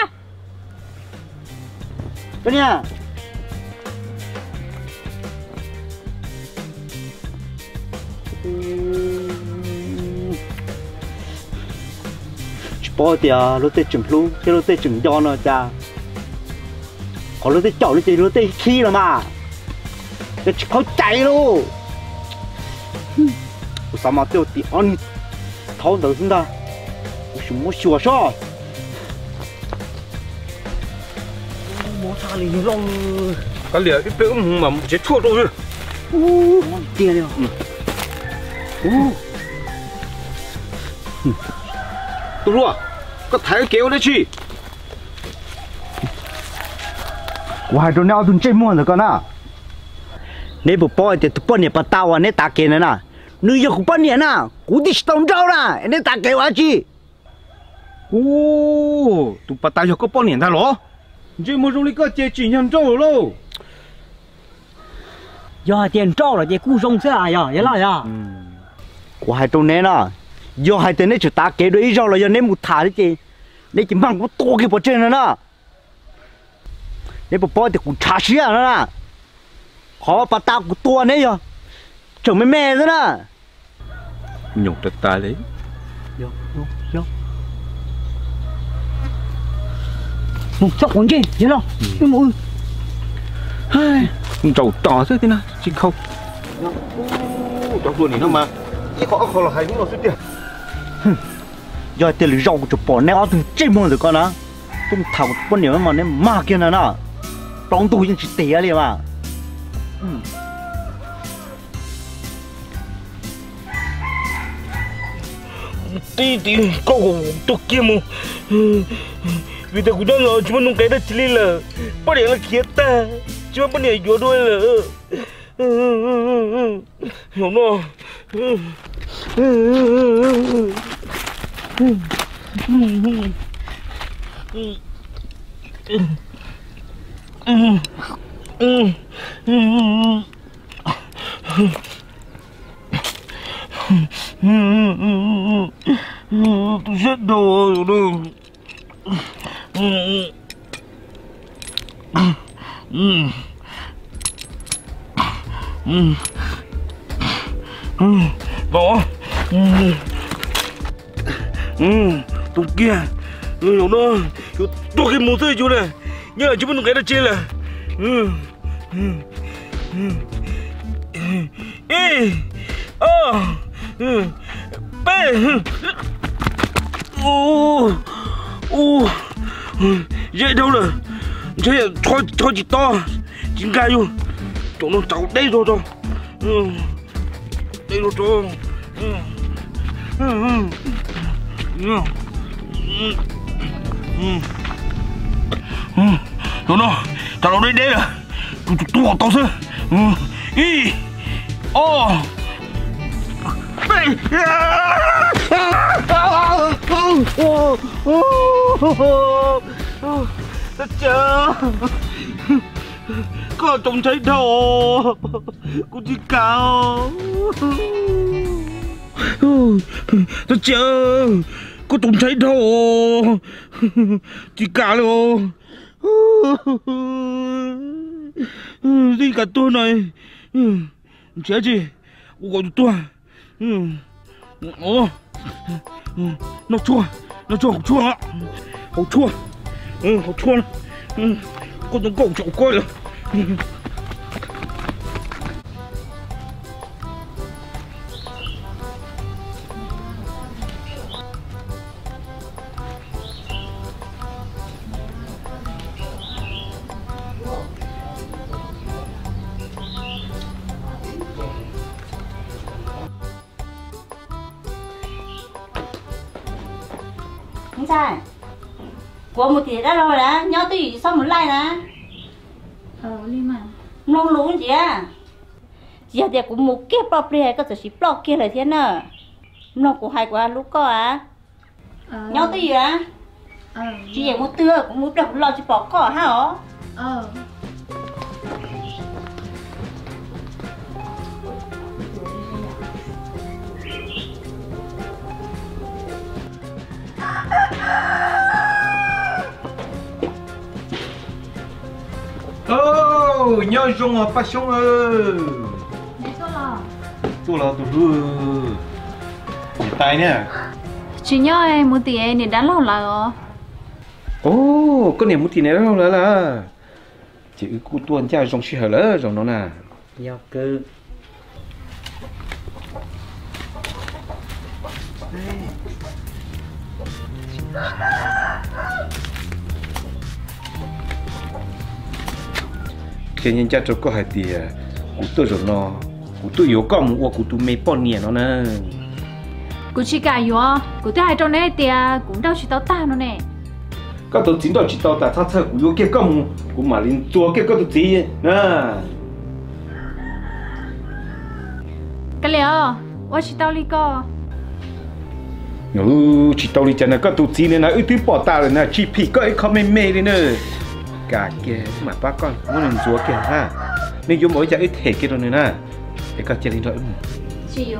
cái nè chú bố thì à lúc tết chừng luôn cái lúc tết chừng do nó cha còn lúc tết chậu lúc tết lúc tết khi là mà cái khó chạy luôn sao mà tiêu thì ăn tháo đầu xuống ta什么学校我查你让cái liền cái béo mà chết chua rồi ô tiền rồi ô tôi luôn có thấy kéo đấy chi 我还中了顿这么的个呢你不包的都半年不到啊你打给人呐你要半年呐估计是当招了你打给我去 ô tụi bà ta giờ có bao nhiêu ta lỗ chỉ một trong cái chế chỉ nhận trâu rồi giờ tiền trâu là cái cú sông xe à giờ vậy là giờ của hai trong này nè giờ hai tên này chỉ ta kể đôi rau là giờ nên một thả đấy chị nên chỉ mang cái to cái bộ trên nữa nè nên bộ bao thì cũng chả xí à nè khó bà ta cũng to này giờ chồng mấy mẹ nữa nè nhục thật ta đấy yo yo yo một chọc con gì vậy đâu cái mũi trâu to thế thế nào chứ không trâu luôn này nó mà ít khó khó là hay đúng rồi chứ tiền giờ tiền lì rau chụp bỏ neo từ trên mông rồi con á tung thảo con nhiều mà nên ma kia nè nó đóng tù những chỉ tía liền mà tí tí câu tôi kia mu vì tôi cũng đang ngồi chúng nó cái đó chỉ là bao nhiêu là kia ta chứ bao nhiêu vô đuôi là hiểu nó tôi rất đồ rồi bỏ tụi kia hiểu nó tôi cái mồm thôi chú này nhớ là chú mình cái đó chơi là ê ơ b ô ô dễ đâu rồi thế thôi thôi chỉ to chính gai luôn chỗ nó cháu đây rồi rồi đây rồi rồi chỗ nó cháu nó đây đây là tôi tôi tôi to sơ y ô đất trời có trông thấy đồ cô chỉ cao đất trời có trông thấy đồ chỉ cả luôn gì cả tôi này chết gì gọi tôi ồ nó chua nó chua hột chua ạ hột chua ừ hột chua ừ con giống cậu chậu coi rồi trai của một tỷ đã đâu rồi đó nhau từ sao một lại nè ờ lên mà nông lún gì à chị thì cũng một kia bao bì có chỉ bao kia là thế nào nó cũng hay quá lúc có à nhau từ gì à ờ chị một tưa cũng một đập lo chỉ bỏ cỏ hả ó ờ ô nhau rong à bắt xong ơi đi thôi là tôi là tôi đưa tay nè chị nhớ em một tỷ em đã lâu lại rồi ô có niềm muốn thì này đâu là là chị cứ tuần cha rong xí hở lỡ rong nó nè nhau cơ khi nhân cha cho có hai tiền cụ tôi rồi nó cụ tôi yếu con một cụ tôi mấy bao nhiêu nó nè cụ chỉ cả yếu cụ tôi hai trong này thì cũng đâu chỉ tao ta nó nè các tôi chính đó chỉ tao ta thắt thắt cụ yếu kia con cụ mà lên chùa kia có tôi gì nè cái liệu tôi chỉ tao đi co ừ chỉ tao đi chân là có tôi gì nên là ưu tiên bỏ ta rồi nè chỉ phi có ấy không mê mê đi nữa cả kia mà bác con muốn lên chùa kia ha nên dùng mỗi giờ ít thể kia rồi nữa nè để có chơi lên rồi chị yếu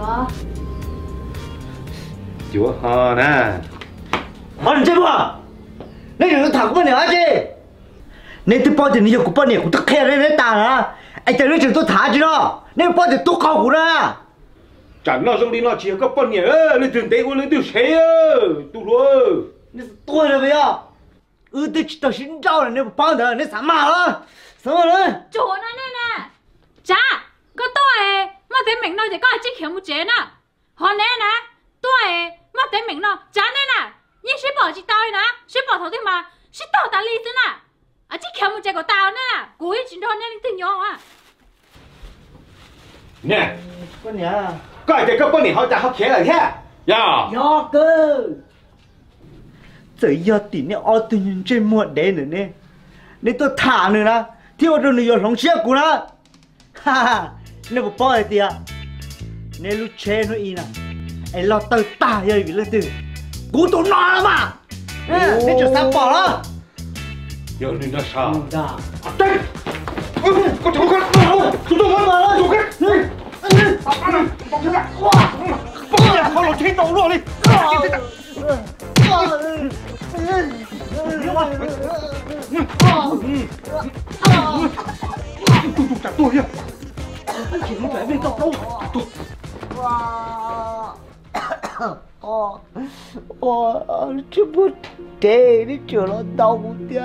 chùa hò nè anh chơi bữa nên đừng thẳng của mình nữa chứ nên tôi bao giờ nhiều của bao nhiêu của tôi khe lên đến ta nữa anh chơi lên trường tôi thả chứ đó nên bao giờ tôi khâu của nó chẳng lo trong đi lo chỉ có bao nhiêu ơ lên trường tế của lên từ xe ơ tụ luôn tôi là bây giờ ừ tôi chỉ tao xin rau là nên bao giờ nên sắm mà đó sắm mà đó chủ nó nè nè cha có tôi mà thấy mình nói thì có ai chỉ hiểu một chế nè họ nè nè tôi mà thấy mình nói cha nè nè nhưng sẽ bỏ chị tao nè sẽ bỏ thằng thì mà sẽ tao ta đi thế nè à chỉ hiểu một chế của tao nè cuối chuyện đó nên từ nhỏ à nè con nhà có ai thấy có bao nhiêu họ ta họ khé là thế ya do cơ giờ giờ tí nữa ở tự nhiên trên muộn đấy nữa nè nên tôi thả nữa nè thiếu rồi nữa lòng xe của nó ha ha nên một bao thì à nên lúc chơi nó in à anh lo tao ta vậy vì là từ cú tôi nói lắm mà nên cho sao bỏ đó giờ nên nó sao ra đây có chỗ khác chúng tôi muốn mà chỗ khác bỏ ra không lo chơi đâu luôn đi tôi chặt tôi nhá chỉ muốn phải bên tao đâu tôi ồ ồ chứ bút tê đi chờ nó đau một tia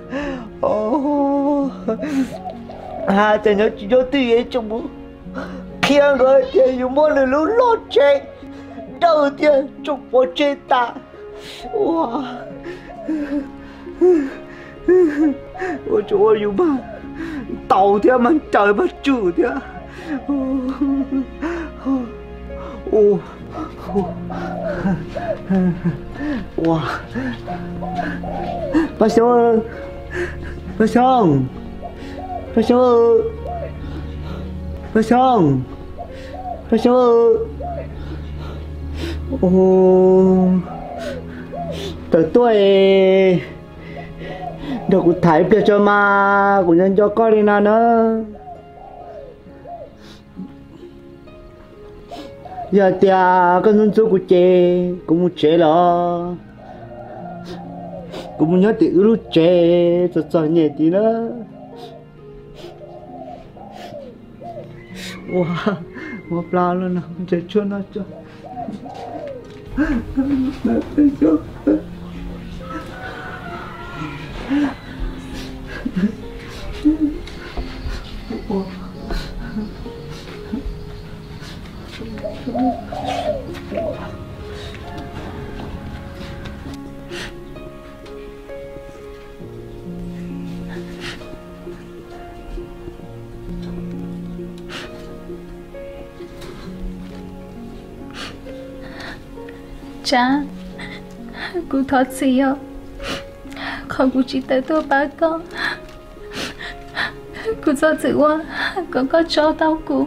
ồ à chẳng nhớ chỉ nhớ tí ấy trong bố kia rồi thì dùng môn là lũ lót chơi đầu tiên trong bố chơi ta wow ôi trời ơi dùng ba tàu thế mà trời bắt chủ thế ô wow bác xong bác xong bác xong bác xong bác xong ô tới tuổi được cũng thấy việc cho mà cũng nhân cho con đi nào nữa giờ thì con dân số của chị cũng muốn chế lo cũng muốn nhớ thì ước chế cho cho nhẹ tí nữa wow wow plau luôn nào chế cho nó cho cha Cô thật gì ạ? Không cô chỉ tới tôi ba con. Cô do dự quá, con có cho tao cô.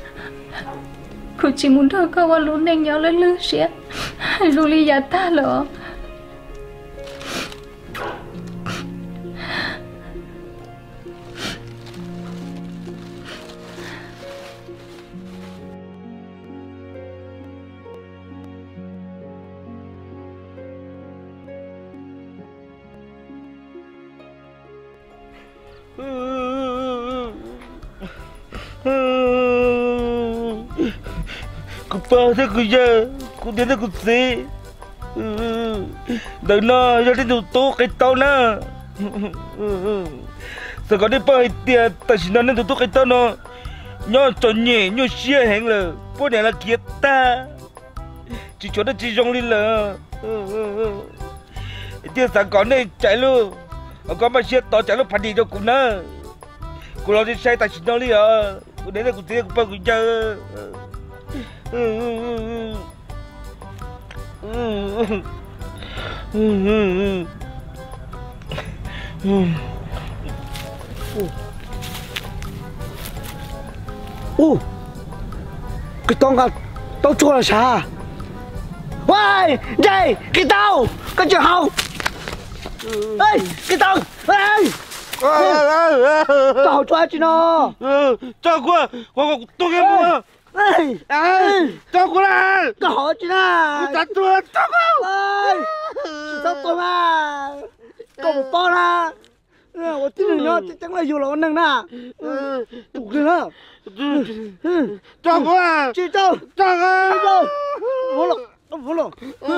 Cô chỉ muốn thôi con qua lúc này nhỏ lên lư xía. Lúc lý giả ta lỡ. Cô bao thế cô giờ cô đến đây cô gì đừng nó cho đến tụ tụ cái tao nè sao có đi bao tiền tại sao nó nên tụ tụ cái tao nó nhớ chọn nhẹ nhớ xia hẹn là bố này là kiệt ta chỉ cho nó chỉ dùng đi là tiền sáng có này chạy luôn có mà xia to chạy luôn phản đi cho cô nè cô lo đi xe tại sao nó đi à cô đến đây cô tiền cô bao cô giờ Ô, cái tông à, tao chua là sao?喂，đây, cái tao, cái trường học. Ê, cái tao, ê. Tao chua chứ nó. Cho qua, qua qua tôi cái mua. Ê, ê, cho qua là. Cái họ chứ nào. Tao chua, cho qua. Ê, sao tôi mà, có một con à.我听人家讲了有老能呐，堵着了， 照顾啊， 去照， 照顾， 照，服了，服了，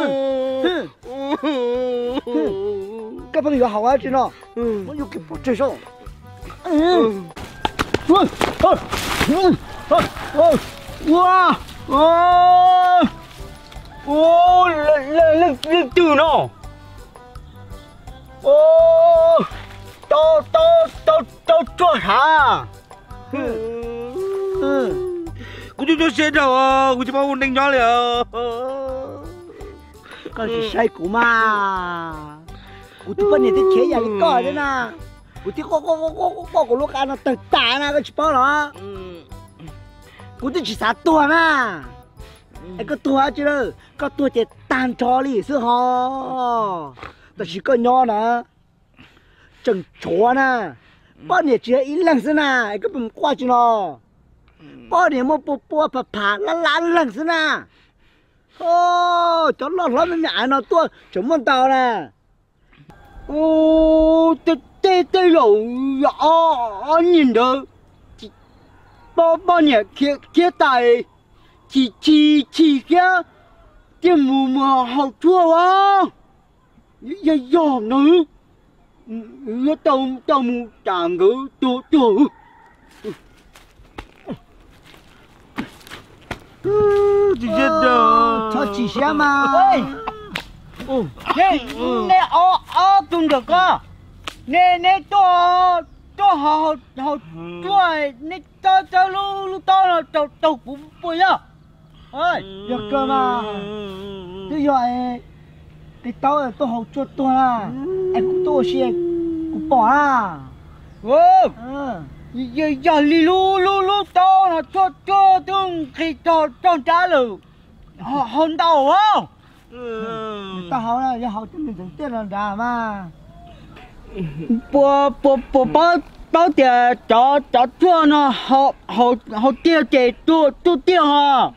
这朋友好啊，知道，我又给不接受，嗯，嗯，哦，嗯，哦，哦，哇，哦，哦，来来来来堵呢，哦。Tao tao tao tao cho hả? Cô chú cho xe đâu à? Cô chú bảo ổn định nhỏ liền. Con chỉ say của mà. Cô chú bên này thì chế nhà đi coi đấy nè. Cô chú có có có có có có lúc ăn nó tận tả nè cái chú bảo nó. Cô chú chỉ sát tua nè. Cái cái tua chứ đâu? Cái tua chỉ tan cho đi xưa hò. Ta chỉ có nhỏ nè. Chẳng chó nè, bao nhiêu chuyện ít lần xưa nè, cái bấm qua chứ nó, bao nhiêu mà bố bố phá phá lá lá lần xưa nè, ô, cháu lọt lọt bên nhà nó tua, chúng mình tao nè, ô, tê tê tê rồi, ờ, nhìn được, bao bao nhiêu kia kia tài, chỉ chỉ chỉ kia, cái mù mà học chua quá, giờ giờ nữa. Nó tao tao mu chàng ngữ tu tu. Chị chết rồi. Cho chị xem mà. Nè nè ở ở tung được cơ. Nè nè to to họ họ tuổi nè to to lu lu to là tàu tàu bún bún nhá. Ơi được cơ mà. Bây giờ cái tao là tôi học cho tôi à, em cũng tôi xe cũng bỏ à, ừ, giờ giờ li lu lu lu tao là cho cho tương khi cho cho trả lời, họ hôn tao không? Tao học là giờ học cho mình tưởng tiền là đà mà, bỏ bỏ bỏ bao bao tiền cho cho cho nó họ họ họ tiêu tiền tôi tôi tiêu hả?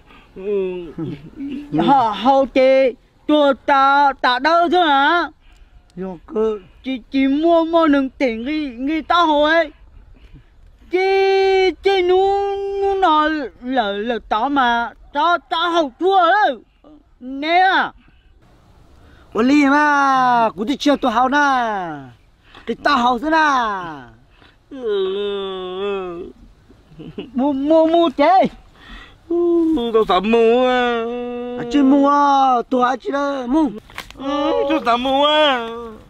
Họ họ tiền tôi ta ta đâu chứ hả? Rồi cơ chỉ chỉ mua mua đừng tiền người người ta hỏi chỉ chỉ nu nu nó là là tao mà tao tao học chua đấy nè à,我厉嘛，估计吃多好呢，给大好子呢，mua mua mua chơi. Tao sợ mua à. À chứ mua, tôi chứ đó, mua. Tao sợ mua à.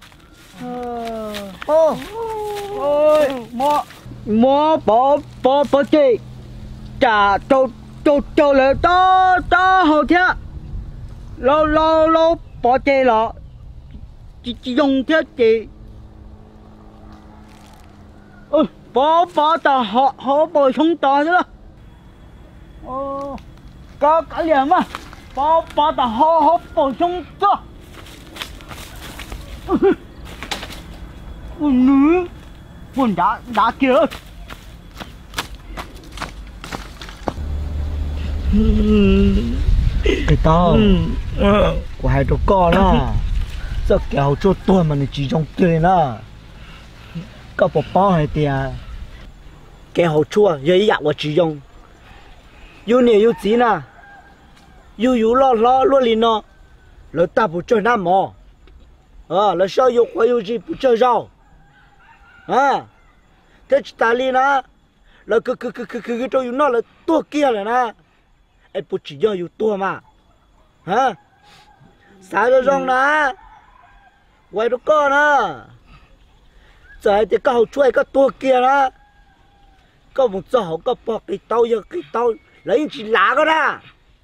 Ô, ôi, mua, mua bỏ bỏ bỏ chị, trả cho cho cho lại to to hậu thế, lâu lâu lâu bỏ chị lọ, chỉ chỉ dùng thế chị ôi bỏ bỏ ta họ họ bỏ không ta nữa ô có cái liền mà bỏ bỏ ta họ họ bỏ không ta ôi nữ buồn đã đã kia cái tao của hai đứa con á sao kéo cho tôi mà chỉ trong kia nè có bỏ bao hay tiền cái hậu chua giấy dạo của chỉ dùng yêu nhiều yêu gì nè yêu yêu lo lo lo liền nó lỡ ta bù chơi nam mò à lỡ sao yêu quá yêu gì bù chơi rau à thế ta liền nè lỡ cứ cứ cứ cứ cứ cho yêu nó là tua kia rồi nè em bù chỉ do yêu tua mà hả sao rồi rong nè quay đó con nè giờ thì có hậu chuối có tua kia nè có một chỗ có bỏ cái tàu giờ cái tàu lấy chỉ lá cái đó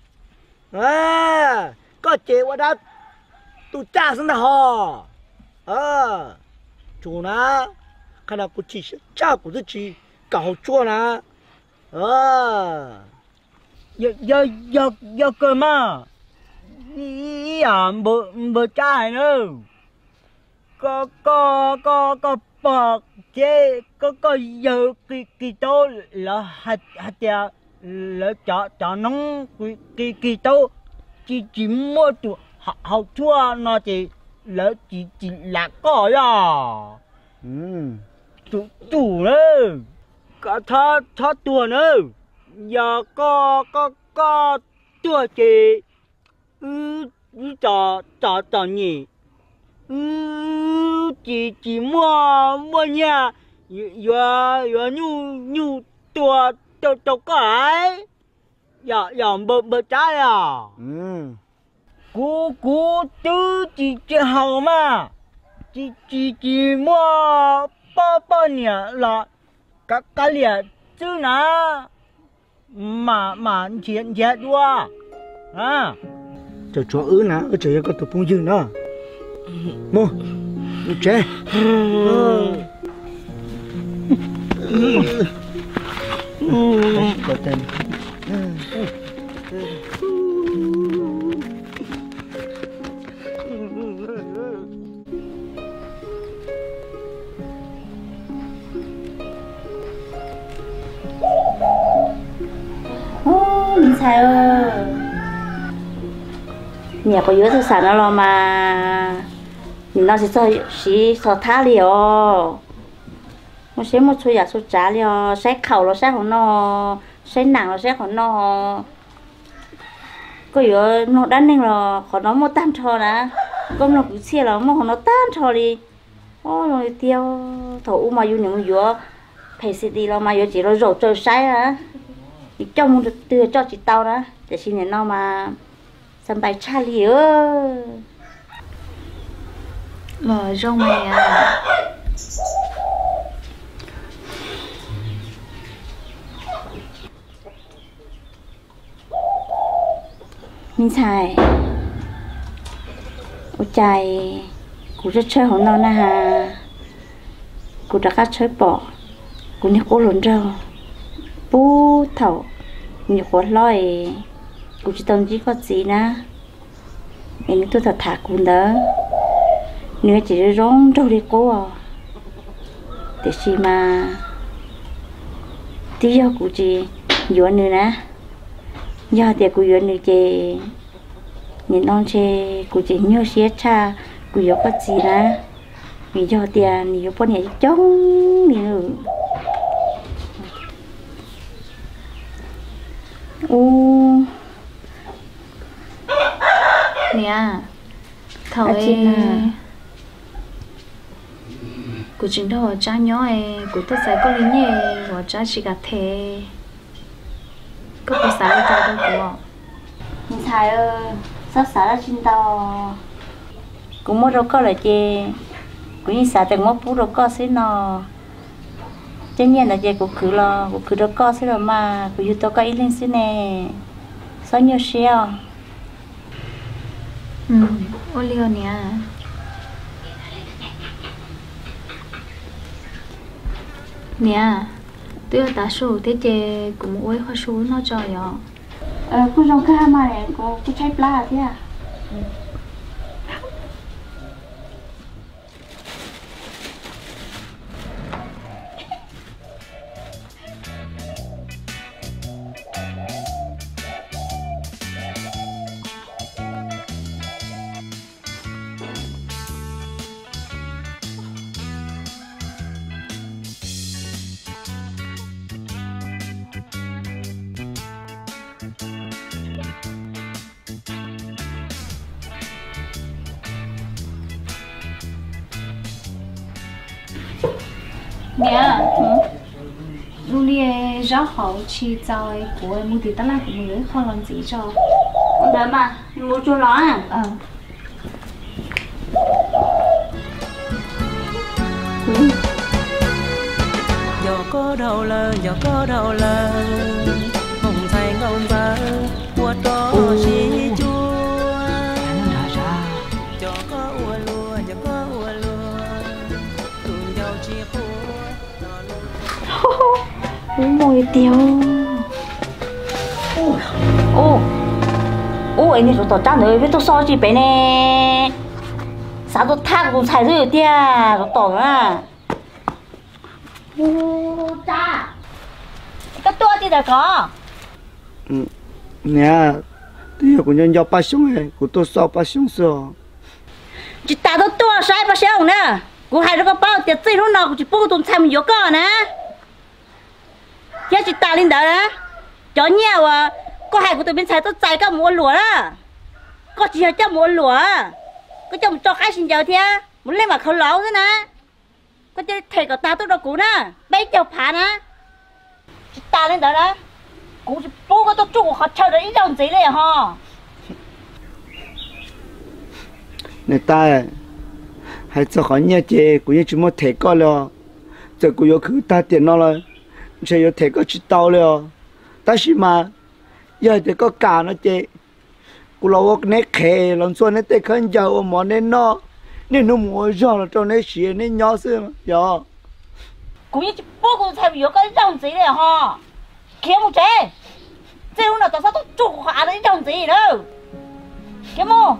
à có chế qua đó tụi cha sinh hò à chủ na cái nào cũng chỉ cha cũng rất chỉ cả hậu chua na à giờ giờ giờ giờ cơ mà ý à bờ bờ cha nữa có có có có bỏ chế có có giờ cái cái tàu là hạt hạt tiền là cho cho nông cái cái cái tàu chỉ chỉ mua tụ hậu hậu chua nó chỉ là chỉ chỉ là có à ừ tụ tụ nữa có thọ thọ tua nữa giờ có có có tua chỉ ừ cho cho cho nhỉ ừ chỉ chỉ mua mua nhà vừa vừa nhu nhu tua tua tua cái giờ giờ bơ bơ trái à ừ cú cú tư chỉ chỉ hậu mà chỉ chỉ chỉ mua bao bao nhiêu là các cái liền chứ nè mà mà chuyện chuyện đua à cho cho ứ nè ở chơi có tụi phong dương đó mua chơi có tên mình sao nhà có yếu thì sản nó lo mà mình nó sẽ cho xí cho thá liều một xí một số giả số trả liều sẽ khẩu nó sẽ không nó sẽ nặng nó sẽ không nó có yếu nó đắn nên là khó nó một tan trò nè công nó cũng chia là một nó tan trò đi ô rồi tiêu thầu mà yêu những yếu phải xí đi lo mà yếu chỉ nó rổ trời sai á trong một từ cho chị tao đó để xin nhận nó mà sân bay cha liều lò rong mày à mình xài ô chạy cũng rất chơi hồn nó na hà cũng đã cắt chơi bỏ cũng như cố lớn rau bố thầu nhiều khó loi cũng chỉ tông chỉ có gì na mình tôi thật thà cũng đó nếu chỉ rong đâu đi cố à để xí mà tí giờ cũng chỉ yuan nữa nè giờ thì cũng yuan nữa chỉ nhìn non chơi cũng chỉ nhiều xía cha cũng có cái gì nè vì giờ tiền nhiều bọn này trống nhiều ô nè thầu ấy của chúng tôi cha nhỏ ấy của tôi sẽ có lý nhẹ của cha chỉ cả thế có có sao cho tôi của mình xài ơ sao xả ra trên tàu cũng mua đâu có là chị cũng như xả từng mua bút đâu có xí nó tất nhiên là chị cũng cứ lo cũng cứ đâu có xí rồi mà cũng như tôi có ý lên xí nè sao nhiều xíu ừ ô liều nè nè tôi đã số thế chế cũng mỗi khoa số nó cho vậy ờ cô trong cái mà này cô cô chạy pla thế à nè lúc này rất hậu chi cho ấy của em mua thì tất là của người không làm gì cho đấy mà mua cho nó à ờ giờ có đâu là giờ có đâu là hồng thay ngông ba qua đó chỉ chúa giờ có ua lúa giờ có ua lúa cùng nhau chia Ôi mùi tiêu Ô Ô anh ấy rồi tỏ trang nữa với tôi so gì bé nè sao tôi thác cũng xài rồi tia rồi tỏ à ô cha cái tua thì đã có nè tôi của nhân giao ba xong ấy của tôi sao ba xong rồi chỉ ta tôi tua sai ba xong nè của hai đứa có bao tiền gì lúc nào cũng chỉ bố tôi thay mình vô cơ nè giờ chỉ ta lên đó đó chó nhiều à có hai của tôi bên trái tôi chạy các mua lúa đó có chỉ cho mua lúa có cho cho cái xin chào thia muốn lên mà không lấu thế nè có chơi thầy của ta tôi đâu cũ nè bây giờ phá nè chỉ ta lên đó đó cũng chỉ bố có tôi chủ họ chờ đấy đồng gì này hả này ta hay cho họ nhớ chơi cũng như chúng một thầy có lo giờ cũng có cứ ta tiền nó rồi sẽ có thầy có chỉ tao rồi ta chỉ mà giờ thì có cả nó chơi cũng lâu cái nét khè làm sao nét tết khăn giàu mà nên nó nên nó mua ra là cho nét xịn nên nhỏ xíu mà giờ cũng như bố cũng thầy có cái đồng gì này hả kiếm một chế chứ lúc nào tao sao tôi chủ họ đấy đồng gì đâu kiếm một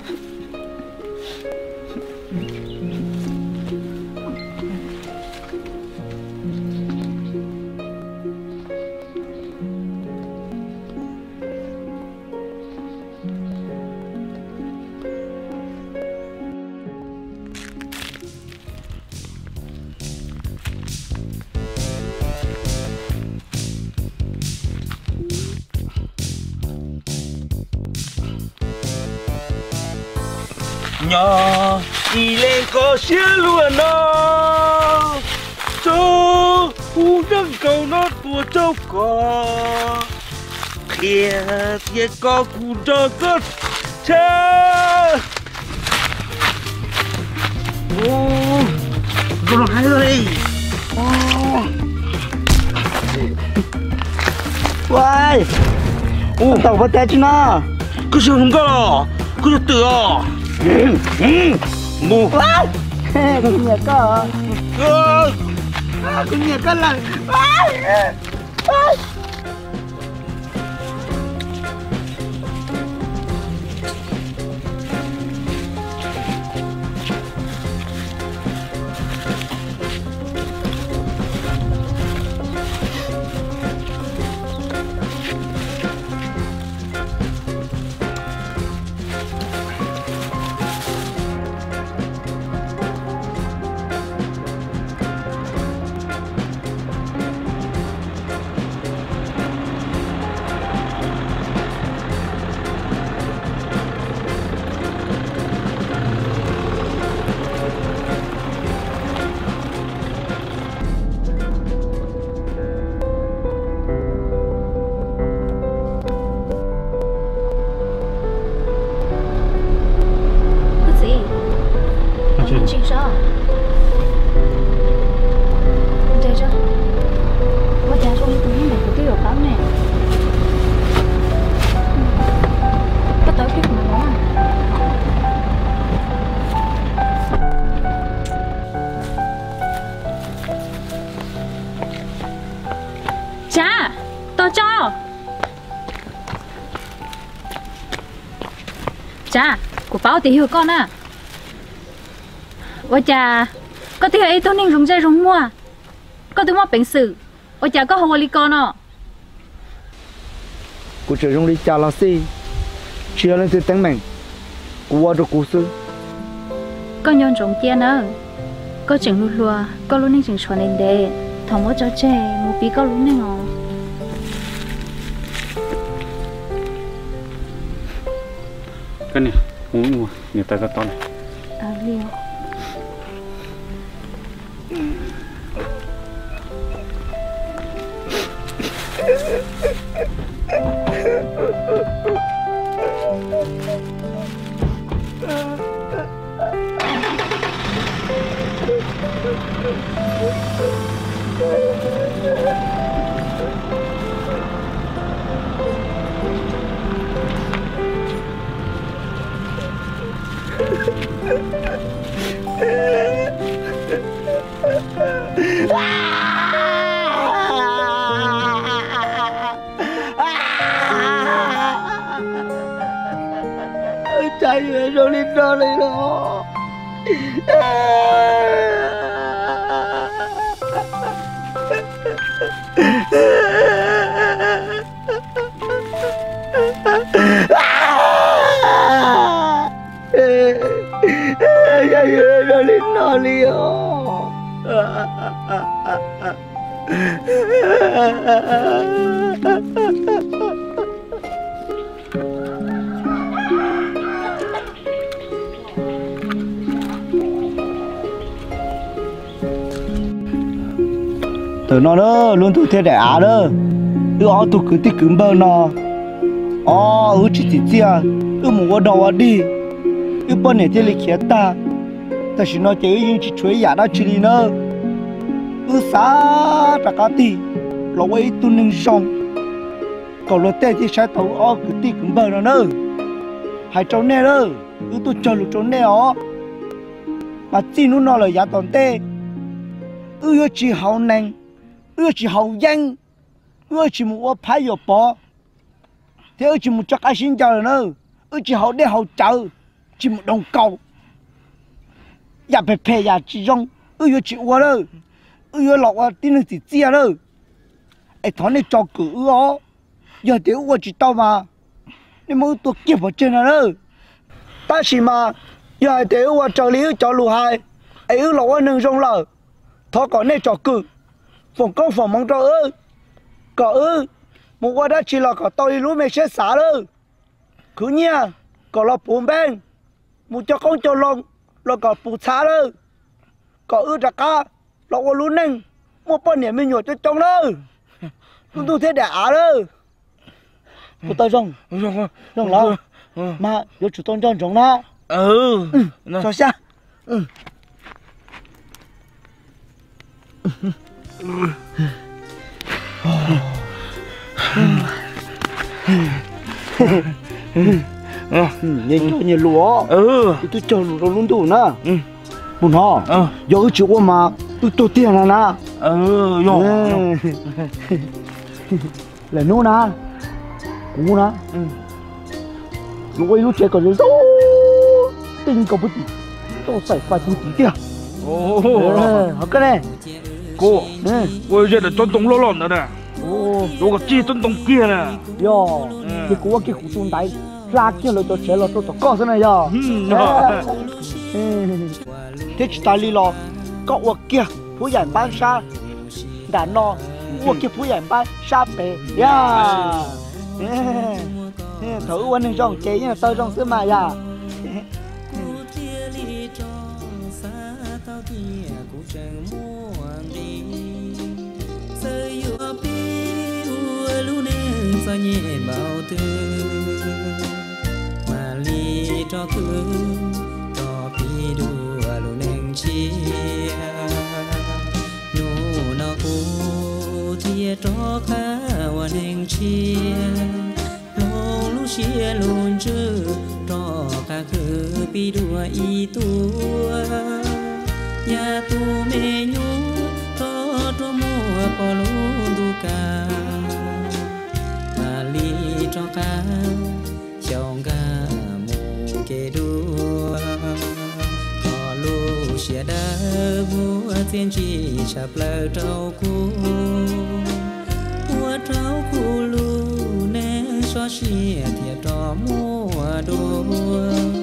nhỏ đi lên có xía luôn nó cho u nâng cầu nó tua châu cò kia kia có cụ cho rất cha ô rồi hai rồi Uầy ô tao bắt tay chứ nó cứ sao không có cứ cho tự à mù cái nhà có cái nhà có là to cho cha của báo thì hiểu con à ôi cha có thể ấy tôi nên rung dây rung mua có tôi mua bệnh sử ôi cha có hồ li con à cô chơi rung đi cha là gì chia lên từ tiếng mình cô cho cô sư có nhon rung kia nữa có chừng lùa lùa có lúc nên chừng xóa nên để thằng mỗi cháu trẻ một bí có lúc nên ngó cái này muốn mua người ta có to này à liều chạy về rồi lên đó này đó chạy về rồi lên đó liền từ nó đó luôn tụi thế đại á đó ư ó tụi cứ tích cứng bơ nó ó ư chỉ chỉ chia ư muốn ở đâu đi ư bên này thế lịch khiết ta ta chỉ nói chơi những chỉ chơi giả đó chỉ đi nữa ư xa ra cá ti lo ấy tụi nâng xong còn lo tê thì sai tàu ó cứ tích cứng bơ nó nữa hai cháu nè đó ư tụi chơi lục cháu nè ó mà chỉ nó nói là giả toàn tê ư chỉ hậu neng ư chỉ hậu danh ư chỉ một phái yo bỏ thế ư chỉ một chắc ai xin chào nữa ư chỉ hậu để hậu chờ chỉ một đồng cầu ya phải phải ya chỉ dùng ư chỉ qua đó ư lọ qua tin là chỉ chia đó ai thằng này cho cử ư ó giờ thì ư chỉ tao mà nên mới tôi kịp vào trên đó ta chỉ mà giờ thì ư cho lý cho lù hai ai ư lọ qua nương rong lờ thọ có này cho cử phòng công phòng mong cho ư có ư một qua đó chỉ là có tôi lú mày sẽ xả đâu cứ nha có là bùn bên một cho con cho lòng là có bùn xả đâu có ư ra cá là qua lú neng một bao nhiêu mình nhổ cho trong đâu tôi tôi thế đã đâu tôi tay rong rong lo mà có chủ tôn cho rong đó ừ cho xa ừ nhìn cho nhìn lúa ừ tôi cho lúa luôn đủ nữa muốn hả giờ chịu qua mà tôi tôi tiền là na ừ rồi là nô na cú na lúa lúa chơi còn rồi tinh cầu bút tôi phải phải bút tí kia ồ học cái này cô cô giờ là tôn tùng lo lon nữa nè cô có chi tôn tùng kia nè yo cái cô cái cụ tôn đại ra kia rồi tôi chơi rồi tôi tôi có thế này yo thế chỉ ta li lo có ô kia phú giải ban sa đã no ô kia phú giải ban sa bể ya thử quan nên trong chế như tao trong xứ mà ya cho nhẹ bao tư mà ly cho cứ cho pi đua lu neng chia nụ nó cô chia cho khá và neng chia lông lu chia luôn chứ cho cả cứ pi đua y tua nhà tu mê nhú cho cho mua bỏ luôn tu ca chia đỡ bùa tiên chỉ chập lờ trâu cu bùa trâu cu lu nè xóa chia thiệt trò mua đồ